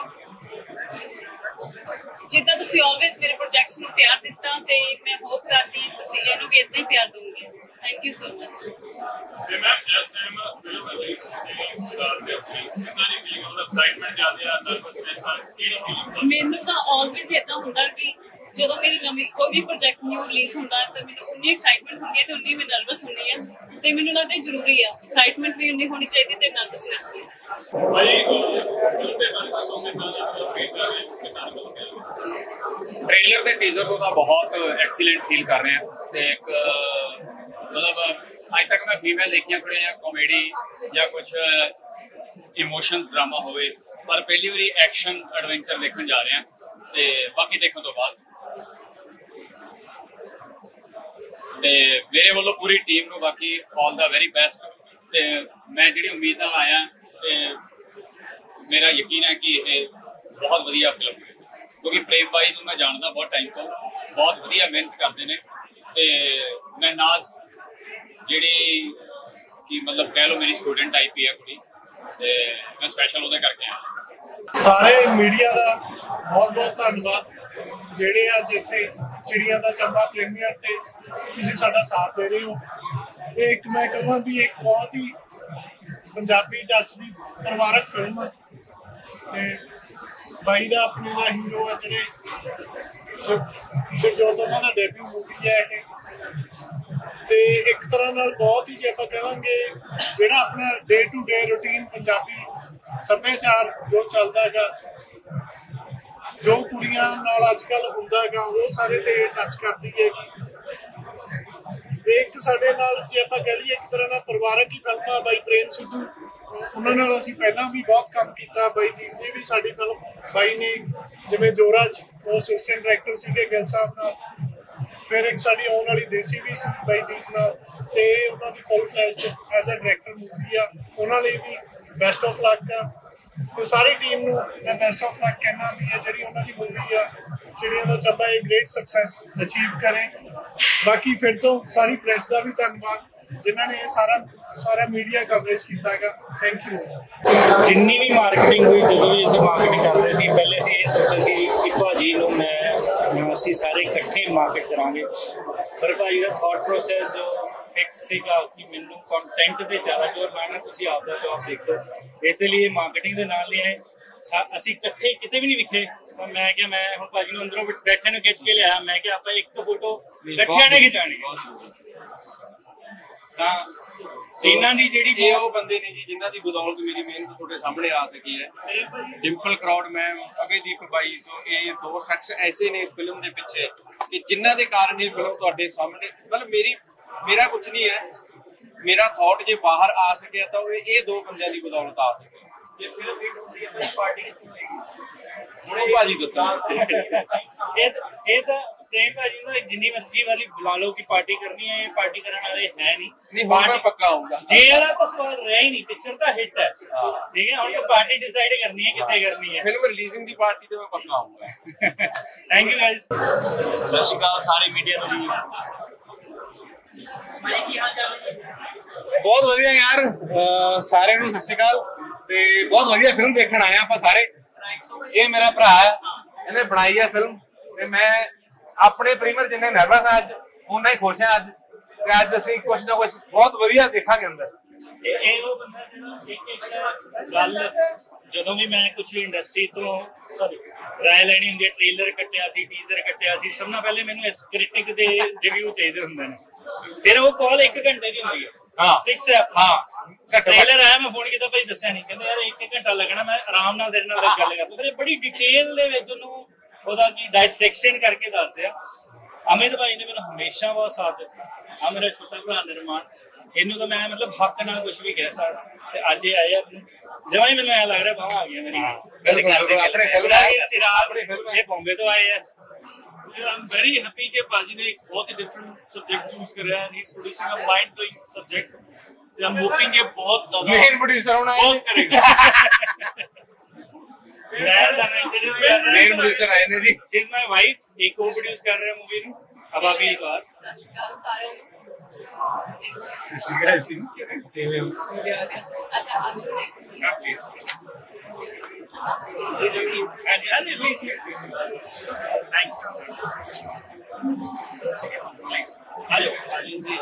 Speaker 17: ਜਿੱਦਾਂ ਤੁਸੀਂ ਆਲਵੇਜ਼ ਮੇਰੇ ਪ੍ਰੋਜੈਕਟਸ ਨੂੰ ਪਿਆਰ ਦਿੱਤਾ ਤੇ ਮੈਂ ਹੋਪ ਕਰਦੀ ਹਾਂ ਤੁਸੀਂ ਇਹਨੂੰ ਵੀ ਇਦਾਂ ਹੀ ਪਿਆਰ ਦਿਓਗੇ। Thank you so much.
Speaker 3: ਤੇ ਮੈਮ ਇਸ ਟਾਈਮ ਫਿਲਮ ਰਿਲੀਜ਼ ਹੋਈ ਹੈ ਤੇ ਕਿੰਨਾ ਦੀ ਫੀਲਿੰਗ ਹੁੰਦਾ, ਐਕਸਾਈਟਮੈਂਟ ਜ਼ਿਆਦਾ ਆ, ਨਰਵਸਨੈਸ ਆ, ਕੀ ਫੀਲਿੰਗ?
Speaker 17: ਮੈਨੂੰ ਤਾਂ ਆਲਵੇਜ਼ ਇਦਾਂ ਹੁੰਦਾ ਕਿ ਜਦੋਂ ਮੇਰੀ ਨਵੀਂ ਕੋਈ ਵੀ ਪ੍ਰੋਜੈਕਟ ਨਿਊ ਰਿਲੀਜ਼ ਹੁੰਦਾ ਹੈ ਤਾਂ ਮੈਨੂੰ ਉਨੀ ਐਕਸਾਈਟਮੈਂਟ ਹੁੰਦੀ ਹੈ ਤੇ ਉਨੀ ਮੈਂ ਨਰਵਸ ਹੁੰਦੀ ਹਾਂ। ਤੇ ਮੈਨੂੰ ਲੱਗਦਾ ਜ਼ਰੂਰੀ ਆ ਐਕਸਾਈਟਮੈਂਟ ਵੀ ਉਨੀ ਹੋਣੀ ਚਾਹੀਦੀ ਤੇ ਨਰਵਸਨੈਸ ਵੀ।
Speaker 18: ਟ੍ਰੇਲਰ ਤੇ ਟੀਜ਼ਰ ਤੋਂ ਤਾਂ ਬਹੁਤ ਐਕਸੀਲੈਂਟ ਫੀਲ ਕਰ ਰਹੇ ਹਾਂ ਤੇ ਇੱਕ ਮਤਲਬ ਅੱਜ ਤੱਕ ਮੈਂ ਫੀਮੇਲ ਦੇਖੀਆਂ ਥੋੜ੍ਹੀਆਂ ਜਾਂ ਕਾਮੇਡੀ ਜਾਂ ਕੁਛ ਇਮੋਸ਼ਨਸ ਡਰਾਮਾ ਹੋਵੇ, ਪਰ ਪਹਿਲੀ ਵਾਰੀ ਐਕਸ਼ਨ ਐਡਵੈਂਚਰ ਦੇਖਣ ਜਾ ਰਹੇ ਹਾਂ ਤੇ ਬਾਕੀ ਦੇਖਣ ਤੋਂ ਬਾਅਦ ਤੇ ਮੇਰੇ ਵੱਲੋਂ ਪੂਰੀ ਟੀਮ ਨੂੰ ਬਾਕੀ ਆਲ ਦਾ ਵੈਰੀ ਬੈਸਟ। ਤੇ ਮੈਂ ਜਿਹੜੀ ਉਮੀਦ ਨਾਲ ਆਇਆ ਤੇ ਮੇਰਾ ਯਕੀਨ ਹੈ ਕਿ ਇਹ ਬਹੁਤ ਵਧੀਆ ਫਿਲਮ ਹੈ ਕਿਉਂਕਿ ਪ੍ਰੇਮ ਬਾਈ ਨੂੰ ਮੈਂ ਜਾਣਦਾ ਬਹੁਤ ਟਾਈਮ ਤੋਂ, ਬਹੁਤ ਵਧੀਆ ਮਿਹਨਤ ਕਰਦੇ ਨੇ ਤੇ ਮਹਿਨਾਜ਼ ਜਿਹੜੀ कि मतलब कह लो मेरी स्टूडेंट टाइप ही है कुड़ी ते मैं स्पेशल ਉਹਦੇ ਕਰਕੇ आया।
Speaker 19: ਸਾਰੇ ਮੀਡੀਆ ਦਾ ਬਹੁਤ ਬਹੁਤ ਧੰਨਵਾਦ ਜਿਹੜੇ ਅੱਜ ਇੱਥੇ ਚਿੜੀਆਂ ਦਾ ਚੰਬਾ ਪ੍ਰੀਮੀਅਰ ਤੇ ਤੁਸੀਂ ਸਾਡਾ ਸਾਥ ਦੇ ਰਹੇ ਹੋ। ਇਹ ਇੱਕ ਮੈਂ ਕਹਾਂ ਵੀ ਇੱਕ ਬਹੁਤ ਹੀ ਪੰਜਾਬੀ ਟੱਚ ਦੀ ਪਰਿਵਾਰਕ ਫਿਲਮ ਹੈ ਤੇ ਬਾਈ ਦਾ ਆਪਣੇ ਦਾ ਹੀਰੋ ਹੈ ਜਿਹੜੇ ਸ਼ਿਵਜੋਤ ਉਹਨਾਂ ਦਾ ਡੈਬਿਊ ਮੂਵੀ ਹੈ ਇਹ ਤੇ ਇੱਕ ਤਰ੍ਹਾਂ ਨਾਲ ਬਹੁਤ ਹੀ ਜੇ ਆਪਾਂ ਕਹਾਂਗੇ ਜਿਹੜਾ ਆਪਣਾ day to day routine Punjabi ਸੱਭਿਆਚਾਰ ਜੋ ਚੱਲਦਾ ਹੈਗਾ ਜੋ ਕੁੜੀਆਂ ਨਾਲ ਅੱਜ ਕੱਲ੍ਹ ਹੁੰਦਾ ਹੈਗਾ ਉਹ ਸਾਰੇ ਤੇ ਟੱਚ ਕਰਦੀ ਹੈਗੀ। ਇੱਕ ਸਾਡੇ ਨਾਲ ਜੇ ਆਪਾਂ ਕਹਿ ਲਈਏ ਇੱਕ ਤਰ੍ਹਾਂ ਨਾਲ ਪਰਿਵਾਰਕ ਹੀ ਫਿਲਮ ਆ। ਬਾਈ ਪ੍ਰੇਮ ਸਿੱਧੂ ਉਹਨਾਂ ਨਾਲ ਅਸੀਂ ਪਹਿਲਾਂ ਵੀ ਬਹੁਤ ਕੰਮ ਕੀਤਾ। ਬਾਈ ਦੀਪ ਦੀ ਵੀ ਸਾਡੀ ਫਿਲਮ ਬਾਈ ਨੇ ਜਿਵੇਂ ਜੋਰਾਜ ਉਹ ਅਸਿਸਟੈਂਟ ਡਾਇਰੈਕਟਰ ਸੀਗੇ ਗਿੱਲ ਸਾਹਿਬ ਨਾਲ, ਫਿਰ ਇੱਕ ਸਾਡੀ ਆਉਣ ਵਾਲੀ ਦੇਸੀ ਵੀ ਸੀ ਬਾਈ ਦੀਪ ਨਾਲ ਤੇ ਉਹਨਾਂ ਦੀ full flash as a director movie ਆ। ਉਹਨਾਂ ਲਈ ਵੀ ਬੈਸਟ ਆਫ ਲੱਕ ਆ ਤੇ ਸਾਰੀ ਟੀਮ ਨੂੰ ਮੈਂ ਬੈਸਟ ਆਫ ਲੱਕ ਕਹਿਣਾ ਵੀ ਇਹ ਜਿਹੜੀ ਉਹਨਾਂ ਦੀ ਮੂਵੀ ਆ ਚਿੜੀਆਂ ਦਾ ਚੱਬਾ ਇਹ ਗ੍ਰੇਟ ਸਕਸੈਸ ਅਚੀਵ ਕਰੇ। ਬਾਕੀ ਫਿਰ ਤੋਂ ਸਾਰੀ ਪ੍ਰੈਸ ਦਾ ਵੀ ਧੰਨਵਾਦ ਜਿਨ੍ਹਾਂ ਨੇ ਇਹ ਸਾਰਾ ਸਾਰਾ ਮੀਡੀਆ ਕਵਰੇਜ ਕੀਤਾ ਹੈਗਾ। Thank you.
Speaker 15: ਜਿੰਨੀ ਵੀ ਮਾਰਕੀਟਿੰਗ ਹੋਈ ਜਦੋਂ ਵੀ ਅਸੀਂ ਮਾਰਕੀਟਿੰਗ ਕਰ ਰਹੇ ਸੀ ਪਹਿਲੇ ਅਸੀਂ ਇਹ ਸੋਚਿਆ ਸੀ ਕਿ ਭਾਜੀ ਨੂੰ ਮੈਂ ਅਸੀਂ ਸਾਰੇ ਇਕੱਠੇ ਮਾਰਕੀਟ ਕਰਾਂਗੇ ਪਰ ਭਾਜੀ ਦਾ ਥਾਟ ਪ੍ਰੋਸੈਸ ਜੋ ਫਿਕਸ ਸੀਗਾ ਕਿ ਮੈਨੂੰ ਕੰਟੈਂਟ ਤੇ ਜ਼ਿਆਦਾ ਜ਼ੋਰ ਲਾਣਾ ਤੁਸੀਂ ਆਪਦਾ ਜੌਬ ਦੇਖੋ ਇਸ ਲਈ ਮਾਰਕੀਟਿੰਗ ਦੇ ਨਾਲ ਲਿਆਏ ਅਸੀਂ ਇਕੱਠੇ ਕਿਤੇ ਵੀ ਨਹੀਂ ਵਿਖੇ। ਤਾਂ ਮੈਂ ਕਿਹਾ ਮੈਂ ਹੁਣ ਭਾਜੀ ਨੂੰ ਅੰਦਰੋਂ ਬੈਠੇ ਨੂੰ ਖਿੱਚ ਕੇ ਲਿਆਇਆ ਮੈਂ ਕਿਹਾ ਆਪਾਂ ਇੱਕ ਫੋਟੋ ਇਕੱਠਿਆਂ ਨੇ ਖਿਚਾਣੀ ਤਾਂ ਇਹਨਾਂ ਦੀ ਜਿਹੜੀ
Speaker 7: ਇਹ ਉਹ ਬੰਦੇ ਨੇ ਜੀ ਜਿਨ੍ਹਾਂ ਦੀ ਬਦੌਲਤ ਮੇਰੀ ਮਿਹਨਤ ਤੁਹਾਡੇ ਸਾਹਮਣੇ ਆ ਸਕੀ ਹੈ। ਡਿੰਪਲ ਕਰਾਊਡ ਮੈਮ ਅਭੈਦੀਪ ਬਾਈ ਸੋ ਇਹ ਦੋ ਸ਼ਖਸ ਐਸੇ ਨੇ ਇਸ ਫਿਲਮ ਦੇ ਪਿੱਛੇ ਕਿ ਜਿਨ੍ਹਾਂ ਦੇ ਕਾਰਨ ਇਹ ਫਿਲਮ ਤੁਹਾਡੇ ਸਾਹਮਣੇ ਮਤਲਬ ਮੇਰੀ ਮੇਰਾ ਕੁਝ ਨਹੀਂ ਹੈ ਮੇਰਾ ਥਾਟ ਜੇ ਬਾਹਰ ਆ ਸਕਿਆ ਤਾਂ ਉਹ ਇਹ ਦੋ ਬੰਦਿਆਂ ਦੀ ਬਦੌਲਤ ਆ ਸਕੇ। ਜੇ ਫਿਲਮ ਹਿੱਟ ਹੁੰਦੀ ਹੈ ਤਾਂ ਪਾਰਟੀ ਕਿੱਥੋਂ ਹੋਏਗੀ ਹੁਣ ਉਹ ਭਾਜੀ ਦੱਸੋ।
Speaker 15: ਇਹ ਇਹ ਤਾਂ ਪ੍ਰੇਮ ਭਾਜੀ ਨੂੰ ਜਿੰਨੀ ਮਰਜ਼ੀ ਵਾਲੀ ਬੁਲਾ ਲਓ ਕਿ ਪਾਰਟੀ ਕਰਨੀ ਹੈ ਇਹ ਪਾਰਟੀ ਕਰਨ ਵਾਲੇ ਹੈ ਨਹੀਂ।
Speaker 7: ਨਹੀਂ ਹੁਣ ਮੈਂ ਪੱਕਾ ਆਉਂਗਾ
Speaker 15: ਜੇ ਵਾਲਾ ਤਾਂ ਸਵਾਲ ਰਿਹਾ ਹੀ ਨਹੀਂ ਪਿਕਚਰ ਤਾਂ ਹਿੱਟ ਹੈ ਠੀਕ ਹੈ ਹੁਣ ਤਾਂ ਪਾਰਟੀ ਡਿਸਾਈਡ ਕਰਨੀ ਹੈ ਕਿੱਥੇ ਕਰਨੀ ਹੈ।
Speaker 7: ਫਿਲਮ ਰਿਲੀਜ਼ਿੰਗ ਦੀ ਪਾਰਟੀ ਤੇ ਮੈਂ ਪੱਕਾ ਆਉਂਗਾ।
Speaker 15: Thank you guys.
Speaker 1: Sat Shri ਅਕਾਲ ਸਾਰੇ ਮੀਡੀਆ ਨੂੰ ਜੀ।
Speaker 20: ਬਹੁਤ ਵਧੀਆ ਯਾਰ ਸਾਰਿਆਂ ਨੂੰ ਸਤਿ ਸ਼੍ਰੀ ਅਕਾਲ ਤੇ ਬਹੁਤ ਵਧੀਆ ਫਿਲਮ ਦੇਖਣ ਆਏ ਆਪਾਂ ਸਾਰੇ। ਇਹ ਮੇਰਾ ਭਰਾ ਹੈ ਇਹਨੇ ਬਣਾਈ ਹੈ ਫਿਲਮ ਤੇ ਮੈਂ ਆਪਣੇ ਪ੍ਰੀਮੀਅਰ ਜਿੰਨੇ ਨਰਵਸ ਆ ਅੱਜ ਉਹਨਾਂ ਹੀ ਖੁਸ਼ ਆ ਅੱਜ ਤੇ ਅੱਜ ਅਸੀਂ ਕੁਝ ਨਾ ਕੁਝ ਬਹੁਤ ਵਧੀਆ ਦੇਖਾਂਗੇ ਅੰਦਰ।
Speaker 15: ਇਹ ਉਹ ਬੰਦਾ ਜਿਹੜਾ ਇੱਕ ਇੱਕ ਗੱਲ ਜਦੋਂ ਵੀ ਮੈਂ ਕੁਝ ਇੰਡਸਟਰੀ ਤੋਂ ਸੌਰੀ ਰਾਏ ਲੈਣੀ ਹੁੰਦੀ ਹੈ ਟ੍ਰੇਲਰ ਕੱਟਿਆ ਸੀ ਟੀਜ਼ਰ ਕੱਟਿਆ ਸੀ ਸਭ ਤੋਂ ਪਹਿਲੇ ਮੈਨੂੰ ਇਸ ਕ੍ਰਿਟਿਕ ਦੇ ਰਿਵਿਊ ਚਾਹੀਦੇ ਹੁੰਦੇ ਨੇ ਫਿਰ ਉਹ ਕਾਲ ਇੱਕ ਘੰਟੇ ਦੀ ਹੁੰਦੀ ਹੈ। ਹਾਂ ਫਿਕਸ ਹੈ ਹਾਂ ਟ੍ਰੇਲਰ ਆਇਆ ਮੈਂ ਫੋਨ ਕੀਤਾ ਭਾਈ ਦੱਸਿਆ ਨਹੀਂ ਕਹਿੰਦੇ ਯਾਰ ਇੱਕ ਘੰਟਾ ਲੱਗਣਾ ਮੈਂ ਆਰਾਮ ਨਾਲ ਤੇਰੇ ਨਾਲ ਗੱਲ ਕਰਦਾ ਫਿਰ ਬੜੀ ਡਿਟੇਲ ਦੇ ਵਿੱਚ ਉਹਨੂੰ ਉਹਦਾ ਕੀ ਡਾਇਸੈਕਸ਼ਨ ਕਰਕੇ ਦੱਸਦੇ ਆ। ਅਮਿਤ ਭਾਈ ਨੇ ਮੈਨੂੰ ਹਮੇਸ਼ਾ ਬਹੁਤ ਸਾਥ ਦਿੱਤਾ ਆ ਮੇਰਾ ਛੋਟਾ ਭਰਾ ਨਿਰਮਾਣ ਇਹਨੂੰ ਤਾਂ ਮੈਂ ਮਤਲਬ ਹੱਕ ਨਾਲ ਕੁਝ ਵੀ ਕਹਿ ਸਕਦਾ ਤੇ ਅੱਜ ਇਹ ਆਇਆ ਜਮਾਂ ਹੀ ਮੈਨੂੰ ਐਂ ਲੱਗ ਰਿਹਾ ਬਾਹਾਂ ਆ ਗਿਆ ਮੇਰੀ ਆਪਣੇ ਫਿਲਮ ਇਹ ਬੰਬੇ ਤੋਂ ਆਏ ਆ।
Speaker 19: I'm very happy कि बाजी ने एक बहुत ही different subject choose कर रहा है and he's producing a mind blowing subject. I'm hoping ये बहुत ज़्यादा
Speaker 20: main producer होना है
Speaker 19: बहुत करेगा।
Speaker 15: मैं तो इंट्रोड्यूस कर रहा हूँ
Speaker 20: main producer है ने जी
Speaker 15: she is my wife एक co-produce कर रहे हैं मूवी में अब अभी एक बार
Speaker 20: ससिका सिंह टीवी
Speaker 17: अच्छा
Speaker 15: हाँ please and and please please thank you please hello जी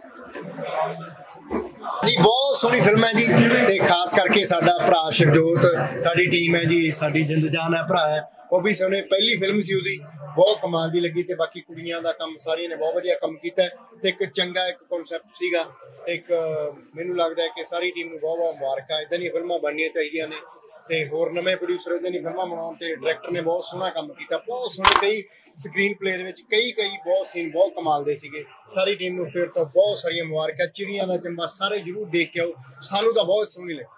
Speaker 1: ਜੀ ਬਹੁਤ ਸੋਹਣੀ ਫਿਲਮ ਹੈ ਜੀ ਤੇ ਖਾਸ ਕਰਕੇ ਸਾਡਾ ਭਰਾ ਸ਼ਿਵਜੋਤ ਸਾਡੀ ਟੀਮ ਹੈ ਜੀ ਸਾਡੀ ਜਿੰਦ ਜਾਨ ਹੈ ਭਰਾ ਹੈ ਉਹ ਵੀ ਸੋਹਣੇ ਪਹਿਲੀ ਫਿਲਮ ਸੀ ਉਹਦੀ ਬਹੁਤ ਕਮਾਲ ਦੀ ਲੱਗੀ ਤੇ ਬਾਕੀ ਕੁੜੀਆਂ ਦਾ ਕੰਮ ਸਾਰੀਆਂ ਨੇ ਬਹੁਤ ਵਧੀਆ ਕੰਮ ਕੀਤਾ ਤੇ ਇੱਕ ਚੰਗਾ ਇੱਕ ਕਨਸੈਪਟ ਸੀਗਾ ਇੱਕ ਮੈਨੂੰ ਲੱਗਦਾ ਹੈ ਕਿ ਸਾਰੀ ਟੀਮ ਨੂੰ ਬਹੁਤ ਬਹੁਤ ਮੁਬਾਰਕਾਂ ਇਦਾਂ ਦੀਆਂ ਫਿਲਮਾਂ ਬਣਨੀਆਂ ਚਾਹੀਦੀਆਂ ਨੇ ਤੇ ਹੋਰ ਨਵੇਂ ਪ੍ਰੋਡਿਊਸਰ ਇਦਾਂ ਦੀਆਂ ਫਿਲਮਾਂ ਬਣਾਉਣ ਤੇ ਡਾਇਰੈਕਟਰ ਨੇ ਬਹੁਤ ਸੋਹਣਾ ਕੰਮ ਕੀਤਾ ਬਹੁਤ ਸੋਹਣੇ ਕਈ ਸਕਰੀਨ ਪਲੇ ਦੇ ਵਿੱਚ ਕਈ ਕਈ ਬਹੁਤ ਸੀਨ ਬਹੁਤ ਕਮਾਲ ਦੇ ਸੀਗੇ ਸਾਰੀ ਟੀਮ ਨੂੰ ਫਿਰ ਤੋਂ ਬਹੁਤ ਸਾਰੀਆਂ ਮੁਬਾਰਕਾਂ ਚਿੜੀਆਂ ਦਾ ਚੰਬਾ ਸਾਰੇ ਜ਼ਰੂਰ ਦੇਖ ਕੇ ਆਓ ਸਾਨੂੰ ਤਾਂ ਬਹੁਤ ਸੋਹਣੀ ਲੱਗੀ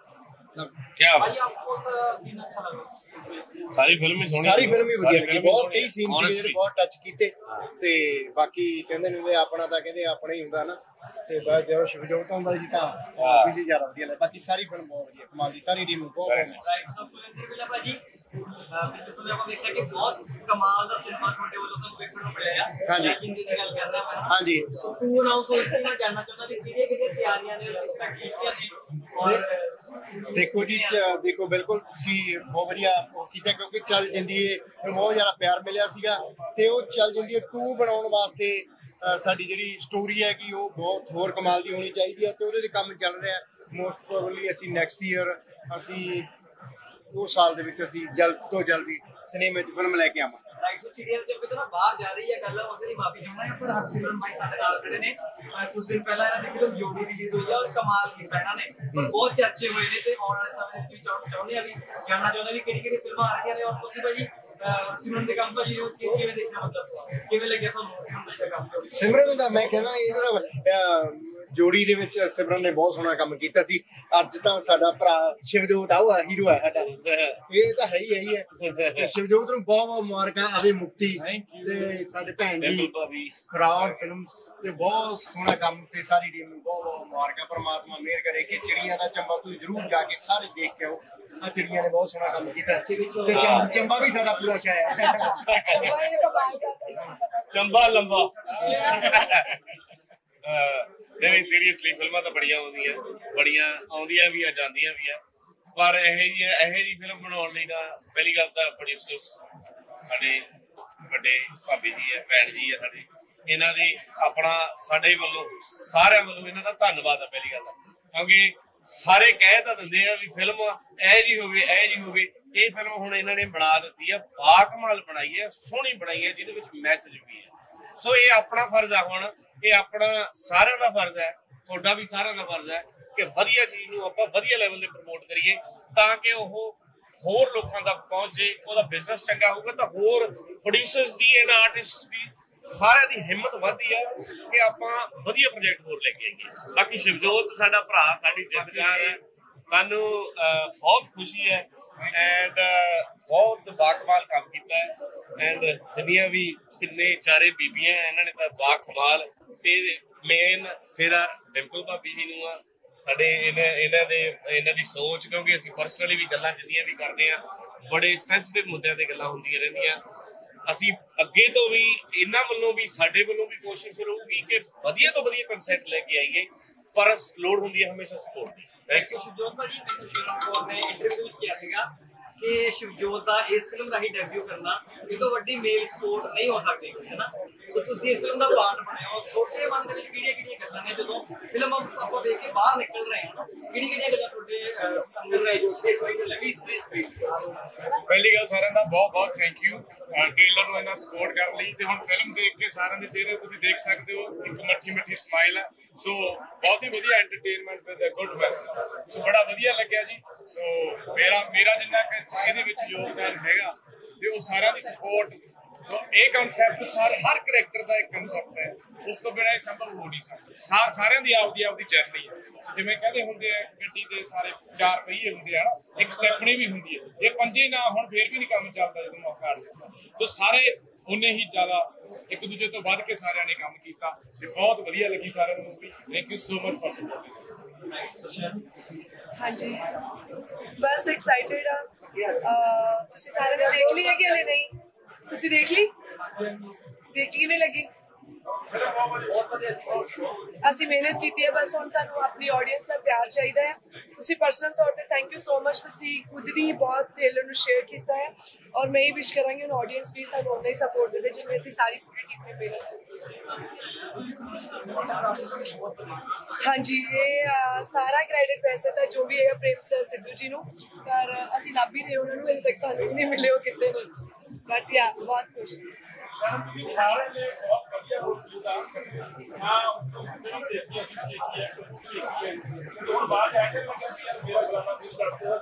Speaker 7: क्या
Speaker 9: भाई आपको कौन सा सीन अच्छा लगा
Speaker 7: ਸਾਰੀ ਫਿਲਮ ਹੀ ਸੋਹਣੀ
Speaker 1: ਸਾਰੀ ਫਿਲਮ ਹੀ ਵਧੀਆ
Speaker 7: ਸਾਰੀ
Speaker 1: ਲੱਗੀ
Speaker 7: film ਹੀ
Speaker 1: ਬਹੁਤ
Speaker 7: ਸੋਹਣੀ
Speaker 1: ਕਈ ਸੀਨ ਸੀ ਜਿਹੜੇ ਬਹੁਤ ਟੱਚ ਕੀਤੇ ਤੇ ਬਾਕੀ ਕਹਿੰਦੇ ਨੇ ਵੀ ਆਪਣਾ ਤਾਂ ਕਹਿੰਦੇ ਆਪਣਾ ਹੀ ਹੁੰਦਾ ਨਾ ਤੇ ਬਾਅਦ ਜਦੋਂ ਸ਼ਿਵਜੋਤ ਹੁੰਦਾ ਸੀ ਤਾਂ ਵੀ ਸੀ ਜ਼ਿਆਦਾ ਵਧੀਆ ਲੱਗਾ ਬਾਕੀ ਸਾਰੀ ਫਿਲਮ ਬਹੁਤ ਵਧੀਆ ਕਮਾਲ ਦੀ ਸਾਰੀ ਟੀਮ ਬਹੁਤ ਬਹੁਤ
Speaker 13: ਰਾਈਟ ਸੋ ਕੁਲਿੰਦਰ ਭਾਜੀ ਪਿਛਲੇ ਸਮੇਂ ਆਪਾਂ ਵੇਖਿਆ ਕਿ ਬਹੁਤ ਕਮਾਲ ਦਾ ਸਿਨੇਮਾ ਤੁਹਾਡੇ ਵੱਲੋਂ ਤੁਹਾਨੂੰ ਵੇਖਣ ਨੂੰ ਮਿਲਿਆ ਆ
Speaker 1: ਹਾਂਜੀ।
Speaker 13: ਹਿੰਦੀ ਦੀ ਗੱਲ ਕਰਦਾ ਮੈਂ
Speaker 1: ਹਾਂਜੀ।
Speaker 13: ਸੋ ਟੂ ਅਨਾਉਂਸ ਹੋਈ ਸੀ ਮੈਂ ਜਾਣਨਾ ਚਾਹੁੰਦਾ ਕਿ ਕਿਹੜੀਆਂ ਕਿਹੜੀਆਂ ਤਿਆਰੀਆਂ ਨੇ ਕਿਸ ਕੀਤੀਆਂ ਨੇ ਔਰ
Speaker 1: ਦੇਖੋ ਜੀ ਚ- ਦੇਖੋ ਬਿਲਕੁਲ ਤੁਸੀਂ ਬਹੁਤ ਵਧੀਆ ਉਹ ਕੀਤਾ ਕਿਉਂਕਿ ਚੱਲ ਜਿੰਦੀ ਨੂੰ ਬਹੁਤ ਜ਼ਿਆਦਾ ਪਿਆਰ ਮਿਲਿਆ ਸੀਗਾ ਤੇ ਉਹ ਚੱਲ ਜਿੰਦੀ ਟੂ ਬਣਾਉਣ ਵਾਸਤੇ ਅ, ਸਾਡੀ ਜਿਹੜੀ ਸਟੋਰੀ ਹੈ ਕਿ ਉਹ ਬਹੁਤ ਹੋਰ ਕਮਾਲ ਦੀ ਹੋਣੀ ਚਾਹੀਦੀ ਹੈ ਤੇ ਉਹਦੇ ਤੇ ਕੰਮ ਚੱਲ ਰਿਹਾ ਮੋਸਟ ਪ੍ਰੋਬਬਲੀ ਅਸੀਂ ਨੈਕਸਟ ਈਅਰ ਅਸੀਂ ਉਹ ਸਾਲ ਦੇ ਵਿੱਚ ਅਸੀਂ ਜਲਦ ਤੋਂ ਜਲਦੀ ਸਿਨੇਮੇ 'ਚ ਫਿਲਮ ਲੈ ਕੇ ਆਵਾਂਗੇ
Speaker 13: ਰਾਈਟ ਸੋ ਚਿੜੀਆਂ ਜਬ ਕਿਤੇ ਨਾ ਬਾਹਰ ਜਾ ਰਹੀ ਹੈ ਗੱਲ ਉਹਦੇ ਲਈ ਮਾਫੀ ਚਾਹੁੰਦਾ ਹਾਂ ਪਰ ਹਰਸਿਮਰਨ ਭਾਈ ਸਾਡੇ ਨਾਲ ਖੜੇ ਨੇ ਅਹ ਕੁਝ ਦਿਨ ਪਹਿਲਾਂ ਇਹਨਾਂ ਦੀ ਫਿਲਮ ਜੋੜੀ ਰਿਲੀਜ਼ ਹੋਈ ਆ ਔਰ ਕਮਾਲ ਕੀਤਾ ਇਹਨਾਂ ਨੇ ਬਹੁਤ ਚਰਚੇ ਹੋਏ ਨੇ ਤੇ ਆਉਣ ਵਾਲੇ ਸਮੇਂ ਵਿੱਚ ਵੀ ਚਾਹੁੰ- ਚਾਹੁੰਦੇ ਆ ਵੀ ਜਾਣਨਾ ਚਾਹੁੰਦੇ ਵੀ ਕਿਹੜੀ ਕਿਹੜੀ ਫਿਲਮਾਂ ਆ ਰਹੀਆਂ ਨੇ ਔਰ ਤੁਸੀਂ ਭਾਜੀ ਅਹ ਸਿਮਰਨ ਦੇ ਕੰਮ ਭਾਜੀ ਨੂੰ ਕਿ- ਕਿਵੇਂ ਦੇਖਿਆ ਮਤਲਬ ਕਿਵੇਂ ਲੱਗਿਆ ਤੁਹਾਨੂੰ ਸਿਮਰਨ ਦਾ ਕੰਮ ਜੋੜੀ
Speaker 1: ਸਿਮਰਨ ਦਾ ਮੈਂ ਕਹਿੰਦਾ ਇਹਨਾਂ ਦਾ ਅਹ, ਜੋੜੀ ਦੇ ਵਿੱਚ ਸਿਮਰਨ ਨੇ ਬਹੁਤ ਸੋਹਣਾ ਕੰਮ ਕੀਤਾ ਸੀ ਅੱਜ ਤਾਂ ਸਾਡਾ ਭਰਾ ਸ਼ਿਵਜੋਤ ਆਉਆ ਹੀਰੋ ਹੈ ਸਾਡਾ ਇਹ ਤਾਂ ਹੈ ਹੀ ਹੈ ਹੀ ਹੈ ਤੇ ਸ਼ਿਵਜੋਤ ਨੂੰ ਬਹੁਤ ਬਹੁਤ ਮੁਬਾਰਕਾਂ ਆਵੇ ਮੁਕਤੀ ਤੇ ਸਾਡੇ ਭੈਣ ਜੀ ਖਰਾਬ ਫਿਲਮਸ ਤੇ ਬਹੁਤ ਸੋਹਣਾ ਕੰਮ ਤੇ ਸਾਰੀ ਟੀਮ ਨੂੰ ਬਹੁਤ ਬਹੁਤ ਮੁਬਾਰਕਾਂ ਪਰਮਾਤਮਾ ਮਿਹਰ ਕਰੇ ਕਿ ਚਿੜੀਆਂ ਦਾ ਚੰਬਾ ਤੁਸੀਂ ਜ਼ਰੂਰ ਜਾ ਕੇ ਸਾਰੇ ਦੇਖ ਕੇ ਆਓ ਆ ਚਿੜੀਆਂ ਨੇ ਬਹੁਤ ਸੋਹਣਾ ਕੰਮ ਕੀਤਾ ਤੇ ਚੰਬ- ਚੰਬਾ ਵੀ ਸਾਡਾ ਪੂਰਾ ਸ਼ਾਇਆ
Speaker 7: ਚੰਬਾ ਲੰਬਾ ਨਹੀਂ ਸੀਰੀਅਸਲੀ ਫਿਲਮਾਂ ਤਾਂ ਬੜੀਆਂ ਆਉਂਦੀਆਂ ਬੜੀਆਂ ਆਉਂਦੀਆਂ ਵੀ ਆ ਜਾਂਦੀਆਂ ਵੀ ਆ ਪਰ ਇਹ ਜੀ ਇਹ ਜੀ ਫਿਲਮ ਬਣਾਉਣ ਲਈ ਨਾ ਪਹਿਲੀ ਗੱਲ ਤਾਂ ਪ੍ਰੋਡਿਊਸਰਸ ਸਾਡੇ ਵੱਡੇ ਭਾਬੀ ਜੀ ਹੈ ਭੈਣ ਜੀ ਹੈ ਸਾਡੇ ਇਹਨਾਂ ਦੀ ਆਪਣਾ ਸਾਡੇ ਵੱਲੋਂ ਸਾਰਿਆਂ ਵੱਲੋਂ ਇਹਨਾਂ ਦਾ ਧੰਨਵਾਦ ਹੈ ਪਹਿਲੀ ਗੱਲ ਕਿਉਂਕਿ ਸਾਰੇ ਕਹਿ ਤਾਂ ਦਿੰਦੇ ਆ ਵੀ ਫਿਲਮ ਇਹ ਜੀ ਹੋਵੇ ਇਹ ਜੀ ਹੋਵੇ ਇਹ ਫਿਲਮ ਹੁਣ ਇਹਨਾਂ ਨੇ ਬਣਾ ਦਿੱਤੀ ਆ ਬਾਕਮਾਲ ਬਣਾਈ ਹੈ ਸੋਹਣੀ ਬਣਾਈ ਹੈ ਜਿਹਦੇ ਵਿੱਚ ਮੈਸੇਜ ਵੀ ਹੈ ਸੋ ਇਹ ਆਪਣਾ ਫਰਜ਼ ਆ ਹੁਣ ਇਹ ਆਪਣਾ ਸਾਰਿਆਂ ਦਾ ਫਰਜ਼ ਹੈ ਤੁਹਾਡਾ ਵੀ ਸਾਰਿਆਂ ਦਾ ਫਰਜ਼ ਹੈ ਕਿ ਵਧੀਆ ਚੀਜ਼ ਨੂੰ ਆਪਾਂ ਵਧੀਆ ਲੈਵਲ ਤੇ ਪ੍ਰਮੋਟ ਕਰੀਏ ਤਾਂ ਕਿ ਉਹ ਹੋਰ ਲੋਕਾਂ ਤੱਕ ਪਹੁੰਚ ਜੇ ਉਹਦਾ ਬਿਜ਼ਨਸ ਚੰਗਾ ਹੋਊਗਾ ਤਾਂ ਹੋਰ ਪ੍ਰੋਡਿਊਸਰਸ ਦੀ ਐਂਡ ਆਰਟਿਸਟਸ ਦੀ ਸਾਰਿਆਂ ਦੀ ਹਿੰਮਤ ਵੱਧਦੀ ਹੈ ਕਿ ਆਪਾਂ ਵਧੀਆ ਪ੍ਰੋਜੈਕਟ ਹੋਰ ਲੈ ਕੇ ਆਈਏ ਬਾਕੀ ਸ਼ਿਵਜੋਤ ਸਾਡਾ ਭਰਾ ਸਾਡੀ ਜ਼ਿੰਦਗਾਰ ਹੈ ਸਾਨੂੰ ਬਹੁਤ ਖੁਸ਼ੀ ਹੈ ਐਂਡ ਬਹੁਤ ਬਾਕਮਾਲ ਕੰਮ ਕੀਤਾ ਹੈ ਐਂਡ ਜਿੰਨੀਆਂ ਵੀ ਕਿੰਨੇ ਚਾਰੇ ਬੀਬੀਆਂ ਇਹਨਾਂ ਨੇ ਤਾਂ ਬਾਕਮਾਲ ਤੇ ਮੇਨ ਸਿਰਾ ਡਿੰਪਲ ਭਾਬੀ ਜੀ ਨੂੰ ਆ ਸਾਡੇ ਇਹਨਾਂ ਇਹਨਾਂ ਦੇ ਇਹਨਾਂ ਦੀ ਸੋਚ ਕਿਉਂਕਿ ਅਸੀਂ ਪਰਸਨਲੀ ਵੀ ਗੱਲਾਂ ਜਿੰਨੀਆਂ ਵੀ ਕਰਦੇ ਆ ਬੜੇ ਸੈਂਸਿਟਿਵ ਮੁੱਦਿਆਂ ਤੇ ਗੱਲਾਂ ਹੁੰਦੀਆਂ ਰਹਿੰਦੀਆਂ ਅਸੀਂ ਅੱਗੇ ਤੋਂ ਵੀ ਇਹਨਾਂ ਵੱਲੋਂ ਵੀ ਸਾਡੇ ਵੱਲੋਂ ਵੀ ਕੋਸ਼ਿਸ਼ ਰਹੂਗੀ ਕਿ ਵਧੀਆ ਤੋਂ ਵਧੀਆ ਕਨਸੈਪਟ ਲੈ ਕੇ ਆਈਏ ਪਰ ਲੋੜ ਹੁੰਦੀ ਹੈ ਹਮੇਸ਼ਾ ਸਪੋਰਟ ਦੀ
Speaker 13: ਥੈਂਕ ਯੂ ਸ਼ਿਵਜੋਤ ਭਾਜੀ ਮੈਨੂੰ ਸ਼ਿਵਮ ਕੌਰ ਨੇ ਇੰਟਰਵਿਊ ਵਿੱਚ ਕਿਹਾ ਸੀਗਾ ਕਿ ਸ਼ਿਵਜੋਤ ਦਾ ਇਸ ਫਿਲਮ ਰਾਹੀਂ ਡੈਬਿਊ ਕਰਨਾ ਇਹ ਤੋਂ ਵੱਡੀ ਮੇਲ ਸਪੋਰਟ ਨਹੀਂ ਹੋ ਸਕਦੀ ਹੈ ਨਾ ਸੋ ਤੁਸੀਂ ਇਸ ਫਿਲਮ ਦਾ ਪਾਰਟ ਬਣੇ ਹੋ ਛੋਟੇ ਮਨ ਦੇ ਵਿੱਚ ਕਿਹੜੀਆਂ ਕਿਹੜੀਆਂ ਗੱਲਾਂ ਨੇ ਜਦੋਂ ਫਿਲਮ ਆਪਾਂ ਵੇਖ ਕੇ ਬਾਹਰ ਨਿਕਲ ਰਹੇ ਹਾਂ ਕਿਹੜੀ ਕਿਹੜੀਆਂ ਗੱਲਾਂ ਤੁਹਾਡੇ ਅੰਦਰ ਰਹੇ ਜੋ ਇਸ ਵਾਰੀ ਪਲੀਜ਼ ਪਲੀਜ਼ ਪਲੀਜ਼
Speaker 2: ਪਹਿਲੀ ਗੱਲ ਸਾਰਿਆਂ ਦਾ ਬਹੁਤ ਬਹੁਤ ਥੈਂਕ ਯੂ ਟ੍ਰੇਲਰ ਨੂੰ ਇਹਨਾਂ ਸਪੋਰਟ ਕਰਨ ਲਈ ਤੇ ਹੁਣ ਫਿਲਮ ਦੇਖ ਕੇ ਸਾਰਿਆਂ ਦੇ ਚਿਹਰੇ ਤੁਸੀਂ ਦੇਖ ਸਕਦੇ ਹੋ ਇੱਕ ਮਿੱਠੀ ਮਿੱਠੀ ਸਮਾਈਲ ਹੈ ਸੋ ਬਹੁਤ ਹੀ ਵਧੀਆ entertainment with a good message so ਬੜਾ ਵਧੀਆ ਲੱਗਿਆ ਜੀ ਸੋ ਮੇਰਾ ਮੇਰਾ ਜਿੰਨਾ ਇਹਦੇ ਵਿੱਚ ਯੋਗਦਾਨ ਹੈਗਾ ਤੇ ਉਹ ਸਾਰਿਆਂ ਦੀ ਸਪੋਰਟ ਇਹ ਕਨਸੈਪਟ ਸਾਰ ਹਰ ਕਰੈਕਟਰ ਦਾ ਇੱਕ ਕਨਸੈਪਟ ਹੈ ਉਸ ਤੋਂ ਬਿਨਾਂ ਇਹ ਸੰਭਵ ਹੋ ਨਹੀਂ ਸਕਦਾ ਸਾਰਿਆਂ ਦੀ ਆਪਦੀ ਆਪਦੀ ਜਰਨੀ ਹੈ ਸੋ ਜਿਵੇਂ ਕਹਿੰਦੇ ਹੁੰਦੇ ਆ ਗੱਡੀ ਦੇ ਸਾਰੇ ਚਾਰ ਪਹੀਏ ਹੁੰਦੇ ਆ ਨਾ ਇੱਕ ਸਟੈਪਣੀ ਵੀ ਹੁੰਦੀ ਹੈ ਜੇ ਪੰਜੇ ਨਾ ਹੁਣ ਫੇਰ ਵੀ ਨਹੀਂ ਕੰਮ ਚੱਲਦਾ ਜਦੋਂ ਮੌਕਾ ਆ ਜਾਂਦਾ ਸੋ ਸਾਰੇ ਉਨੇ ਹੀ ਜ਼ਿਆਦਾ ਇੱਕ ਦੂਜੇ ਤੋਂ ਵੱਧ ਕੇ ਸਾਰਿਆਂ ਨੇ ਕੰਮ ਕੀਤਾ ਤੇ ਬਹੁਤ ਵਧੀਆ ਲੱਗੀ ਸਾਰਿਆਂ ਨੂੰ movie thank you so much for supporting
Speaker 21: ਹਾਂਜੀ ਬਸ ਐਕਸਾਈਟਿਡ ਆ ਤੁਸੀਂ ਸਾਰਿਆਂ ਨੇ ਦੇਖ ਲਈ ਹੈ ਕਿ ਹਲੇ ਨਹੀਂ ਤੁਸੀਂ ਦੇਖ ਲਈ ਦੇਖ ਕਿਵੇਂ ਲੱਗੀ ਅਸੀਂ ਮਿਹਨਤ ਕੀਤੀ ਹੈ ਬਸ ਹੁਣ ਸਾਨੂੰ ਆਪਣੀ ਆਡੀਅנס ਦਾ ਪਿਆਰ ਚਾਹੀਦਾ ਹੈ ਤੁਸੀਂ ਪਰਸਨਲ ਤੌਰ ਤੇ ਥੈਂਕ ਯੂ ਸੋ ਮਚ ਤੁਸੀਂ ਖੁਦ ਵੀ ਬਹੁਤ ਟ੍ਰੇਲਰ ਨੂੰ ਸ਼ੇਅਰ ਕੀਤਾ ਹੈ ਔਰ ਮੈਂ ਇਹ ਵਿਸ਼ ਕਰਾਂਗੀ ਹੁਣ ਆਡੀਅנס ਵੀ ਸਾਨੂੰ ਉਨਾ ਹੀ ਸਪੋਰਟ ਦੇਵੇ ਜਿਵੇਂ ਅਸੀਂ ਸਾਰੀ ਪੂਰੀ ਟੀਮ ਨੇ ਮਿਹਨਤ ਕੀਤੀ ਹਾਂਜੀ ਇਹ ਸਾਰਾ ਕ੍ਰੈਡਿਟ ਵੈਸੇ ਤਾਂ ਜੋ ਵੀ ਹੈਗਾ ਪ੍ਰੇਮ ਸਿੱਧੂ ਜੀ ਨੂੰ ਪਰ ਅਸੀਂ ਲੱਭ ਹੀ ਰਹੇ ਉਹਨਾਂ ਨੂੰ ਹਜੇ ਤੱਕ ਸਾਨੂੰ ਵੀ ਨਹੀਂ ਮਿਲੇ ਉਹ ਕਿਤੇ ਨੇ ਬਟ ਯਾ ਬਹੁਤ ਖੁਸ਼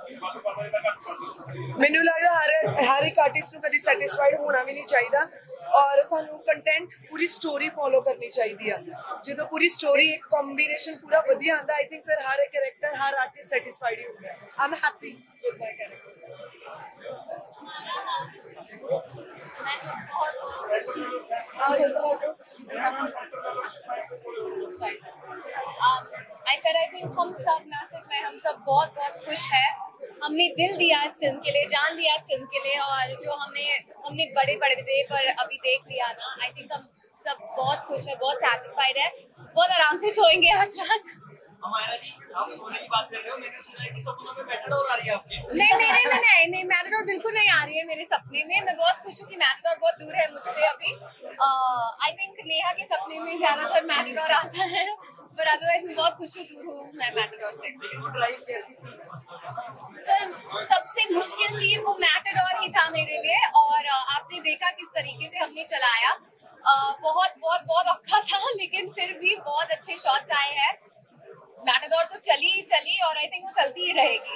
Speaker 21: ਮੈਨੂੰ ਲੱਗਦਾ ਹਰ ਹਰ ਇੱਕ ਆਰਟਿਸਟ ਨੂੰ ਕਦੀ ਸੈਟੀਸਫਾਈਡ ਹੋਣਾ ਵੀ ਨਹੀਂ ਚਾਹੀਦਾ और सानू कंटेंट पूरी स्टोरी फॉलो करनी चाहिए है। जो पूरी स्टोरी एक कॉम्बिनेशन पूरा वधिया आंदा आई थिंक फिर हर एक कैरेक्टर हर आर्टिस्ट सैटिस्फाइड ही होता है। I am happy with my character.
Speaker 4: I said I think हम सब ना सिर्फ मैं हम सब बहुत बहुत खुश है। हमने दिल दिया इस फिल्म के लिए, जान दिया इस फिल्म के लिए, और जो हमें हमने बड़े पर्दे पर अभी देख लिया ना, आई थिंक हम सब बहुत खुश है, बहुत सेटिस्फाइड है, बहुत आराम से सोएंगे आज रात।
Speaker 13: हमारा जी आप सोने की बात कर रहे हो, मैंने सुना है कि सपनों में मैटाडोर आ रही है आपके।
Speaker 4: नहीं नहीं नहीं नहीं नहीं, नहीं मैटाडोर बिल्कुल नहीं आ रही है मेरे सपने में। मैं बहुत खुश हूँ कि मैटाडोर बहुत दूर है मुझसे अभी। आई थिंक नेहा के सपने में ज्यादातर मैटाडोर आता है, पर अदरवाइज मैं बहुत खुश हूँ, दूर हूँ मैं मैटाडोर से।
Speaker 13: लेकिन वो ड्राइव कैसी थी?
Speaker 4: सर सबसे मुश्किल चीज वो मैटाडोर ही था मेरे लिए, और आपने देखा किस तरीके से हमने चलाया। बहुत बहुत बहुत औखा था, लेकिन फिर भी बहुत अच्छे शॉट्स आए हैं। मैटाडोर तो चली ही चली, और आई थिंक वो चलती ही रहेगी।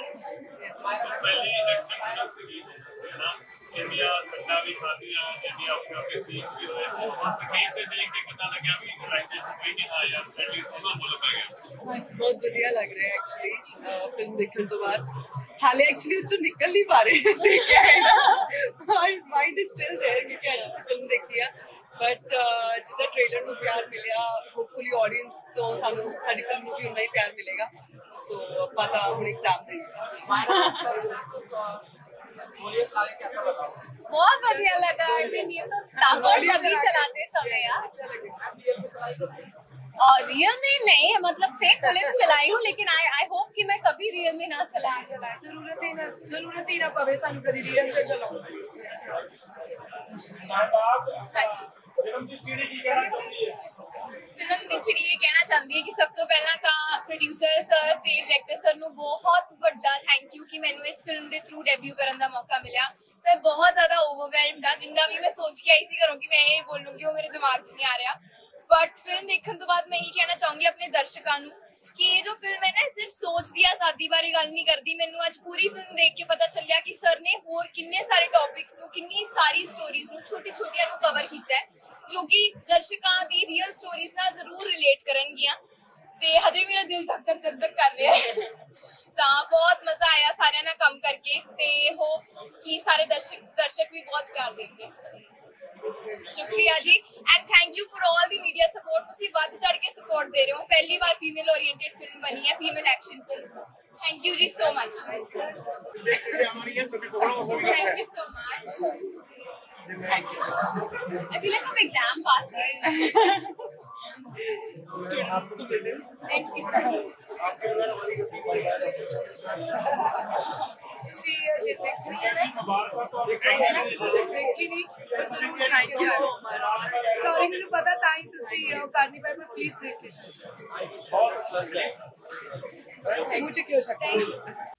Speaker 3: इंडिया सट्टा भी खाती है, इंडिया ओके ओके सीन भी होए और स्क्रीन पे देख के पता लगा भी राइटर कोई नहीं आया, एटलीस्ट ਉਹਨਾਂ ਮੁੱਲ ਪੈ ਗਿਆ।
Speaker 6: ਹਾਂਜੀ ਬਹੁਤ ਵਧੀਆ ਲੱਗ ਰਿਹਾ ਐਕਚੁਅਲੀ ਫਿਲਮ ਦੇਖਣ ਤੋਂ ਬਾਅਦ। ਹਾਲੇ ਐਕਚੁਅਲੀ ਉਹ ਚੋਂ ਨਿਕਲ ਨਹੀਂ ਪਾ ਰਹੇ ਦੇਖਿਆ ਹੈ ਨਾ, my mind is still there ਕਿਉਂਕਿ ਅੱਜ ਅਸੀਂ ਫਿਲਮ ਦੇਖੀ ਆ। ਬਟ ਜਿੱਦਾਂ ਟ੍ਰੇਲਰ ਨੂੰ ਪਿਆਰ ਮਿਲਿਆ, ਹੋਪਫੁਲੀ ਆਡੀਅנס ਤੋਂ ਸਾਨੂੰ ਸਾਡੀ ਫਿਲਮ ਨੂੰ ਵੀ ਉਨਾ ਹੀ ਪਿਆਰ ਮਿਲੇਗਾ। ਸੋ ਆਪਾਂ ਤਾਂ ਹੁਣ ਐਗਜ਼ਾਮ ਦੇਂਗੇ।
Speaker 4: बहुत बढ़िया लगा। ये तो ताकत लगी चलाते समय यार। और रियल में नहीं है, मतलब फेक पुलिस चलाई हूँ, लेकिन आई आई होप कि मैं कभी रियल में ना चलाए
Speaker 21: चलाए जरूरत ही ना जरूरत ही ना पवे सानू कभी रियल च चलाओ।
Speaker 3: फिल्म की चिड़ी की कहना चाहती है?
Speaker 4: ਫਿਲਮ ਦੀ ਚਿੜੀ ਇਹ ਕਹਿਣਾ ਚਾਹੁੰਦੀ ਹੈ ਕਿ ਸਭ ਤੋਂ ਪਹਿਲਾਂ ਤਾਂ ਪ੍ਰੋਡਿਊਸਰ ਸਰ ਤੇ ਡਾਇਰੈਕਟਰ ਸਰ ਨੂੰ ਬਹੁਤ ਵੱਡਾ ਥੈਂਕ ਯੂ ਕਿ ਮੈਨੂੰ ਇਸ ਫਿਲਮ ਦੇ ਥਰੂ ਡੈਬਿਊ ਕਰਨ ਦਾ ਮੌਕਾ ਮਿਲਿਆ। ਮੈਂ ਬਹੁਤ ਜ਼ਿਆਦਾ ਓਵਰਵੈਲਮਡ ਆ, ਜਿੰਨਾ ਵੀ ਮੈਂ ਸੋਚ ਕੇ ਆਈ ਸੀ ਘਰੋਂ ਕਿ ਮੈਂ ਇਹ ਬੋਲੂੰਗੀ ਉਹ ਮੇਰੇ ਦਿਮਾਗ 'ਚ ਨਹੀਂ ਆ ਰਿਹਾ। ਬਟ ਫਿਲਮ ਦੇਖਣ ਤੋਂ ਬਾਅਦ ਮੈਂ ਇਹੀ ਕਹਿਣਾ ਚਾਹੂੰਗੀ ਆਪਣੇ ਦਰਸ਼ਕਾਂ ਨੂੰ कि ये जो फिल्म है ना सिर्फ सोच दी आजादी बारे गल नहीं करती। मैनू आज पूरी फिल्म देख के पता चलिया कि सर ने होर किन्ने सारे टॉपिक्स नू किन्नी सारी स्टोरीज नू छोटी छोटियां नू कवर कीता है, जो कि दर्शकां दी रियल स्टोरीज नाल जरूर रिलेट करनगियां। ते हजे मेरा दिल धक धक धक धक कर रहा है। तो बहुत मजा आया सारे नाल काम करके, ते होप कि सारे दर्शक दर्शक भी बहुत प्यार देंगे इस फिल्म। शुक्रिया जी, and thank you for all the media support. तुसी वध चढ़ के सपोर्ट दे रहे हो। पहली बार फीमेल ओरिएंटेड फिल्म बनी है, female action film. Thank you जी so much. Thank you so much. Thank you so much. I feel like हम एग्जाम पास कर रहे हैं। स्टूडेंट्स को दे दें। Thank you.
Speaker 21: ਤੁਸੀਂ ਜੇ ਦੇਖ ਰਹੀ ਹੈ ਨਾ ਦੇਖੀ ਨਹੀਂ ਜ਼ਰੂਰ thank you so much. Sorry ਮੈਨੂੰ ਪਤਾ ਤਾਂ ਹੀ ਤੁਸੀਂ ਉਹ ਕਰ ਨਹੀਂ ਪਾਏ, ਪਰ ਪਲੀਜ਼ ਦੇਖ ਕੇ ਜਾਓ। मुझे क्यों सकता है।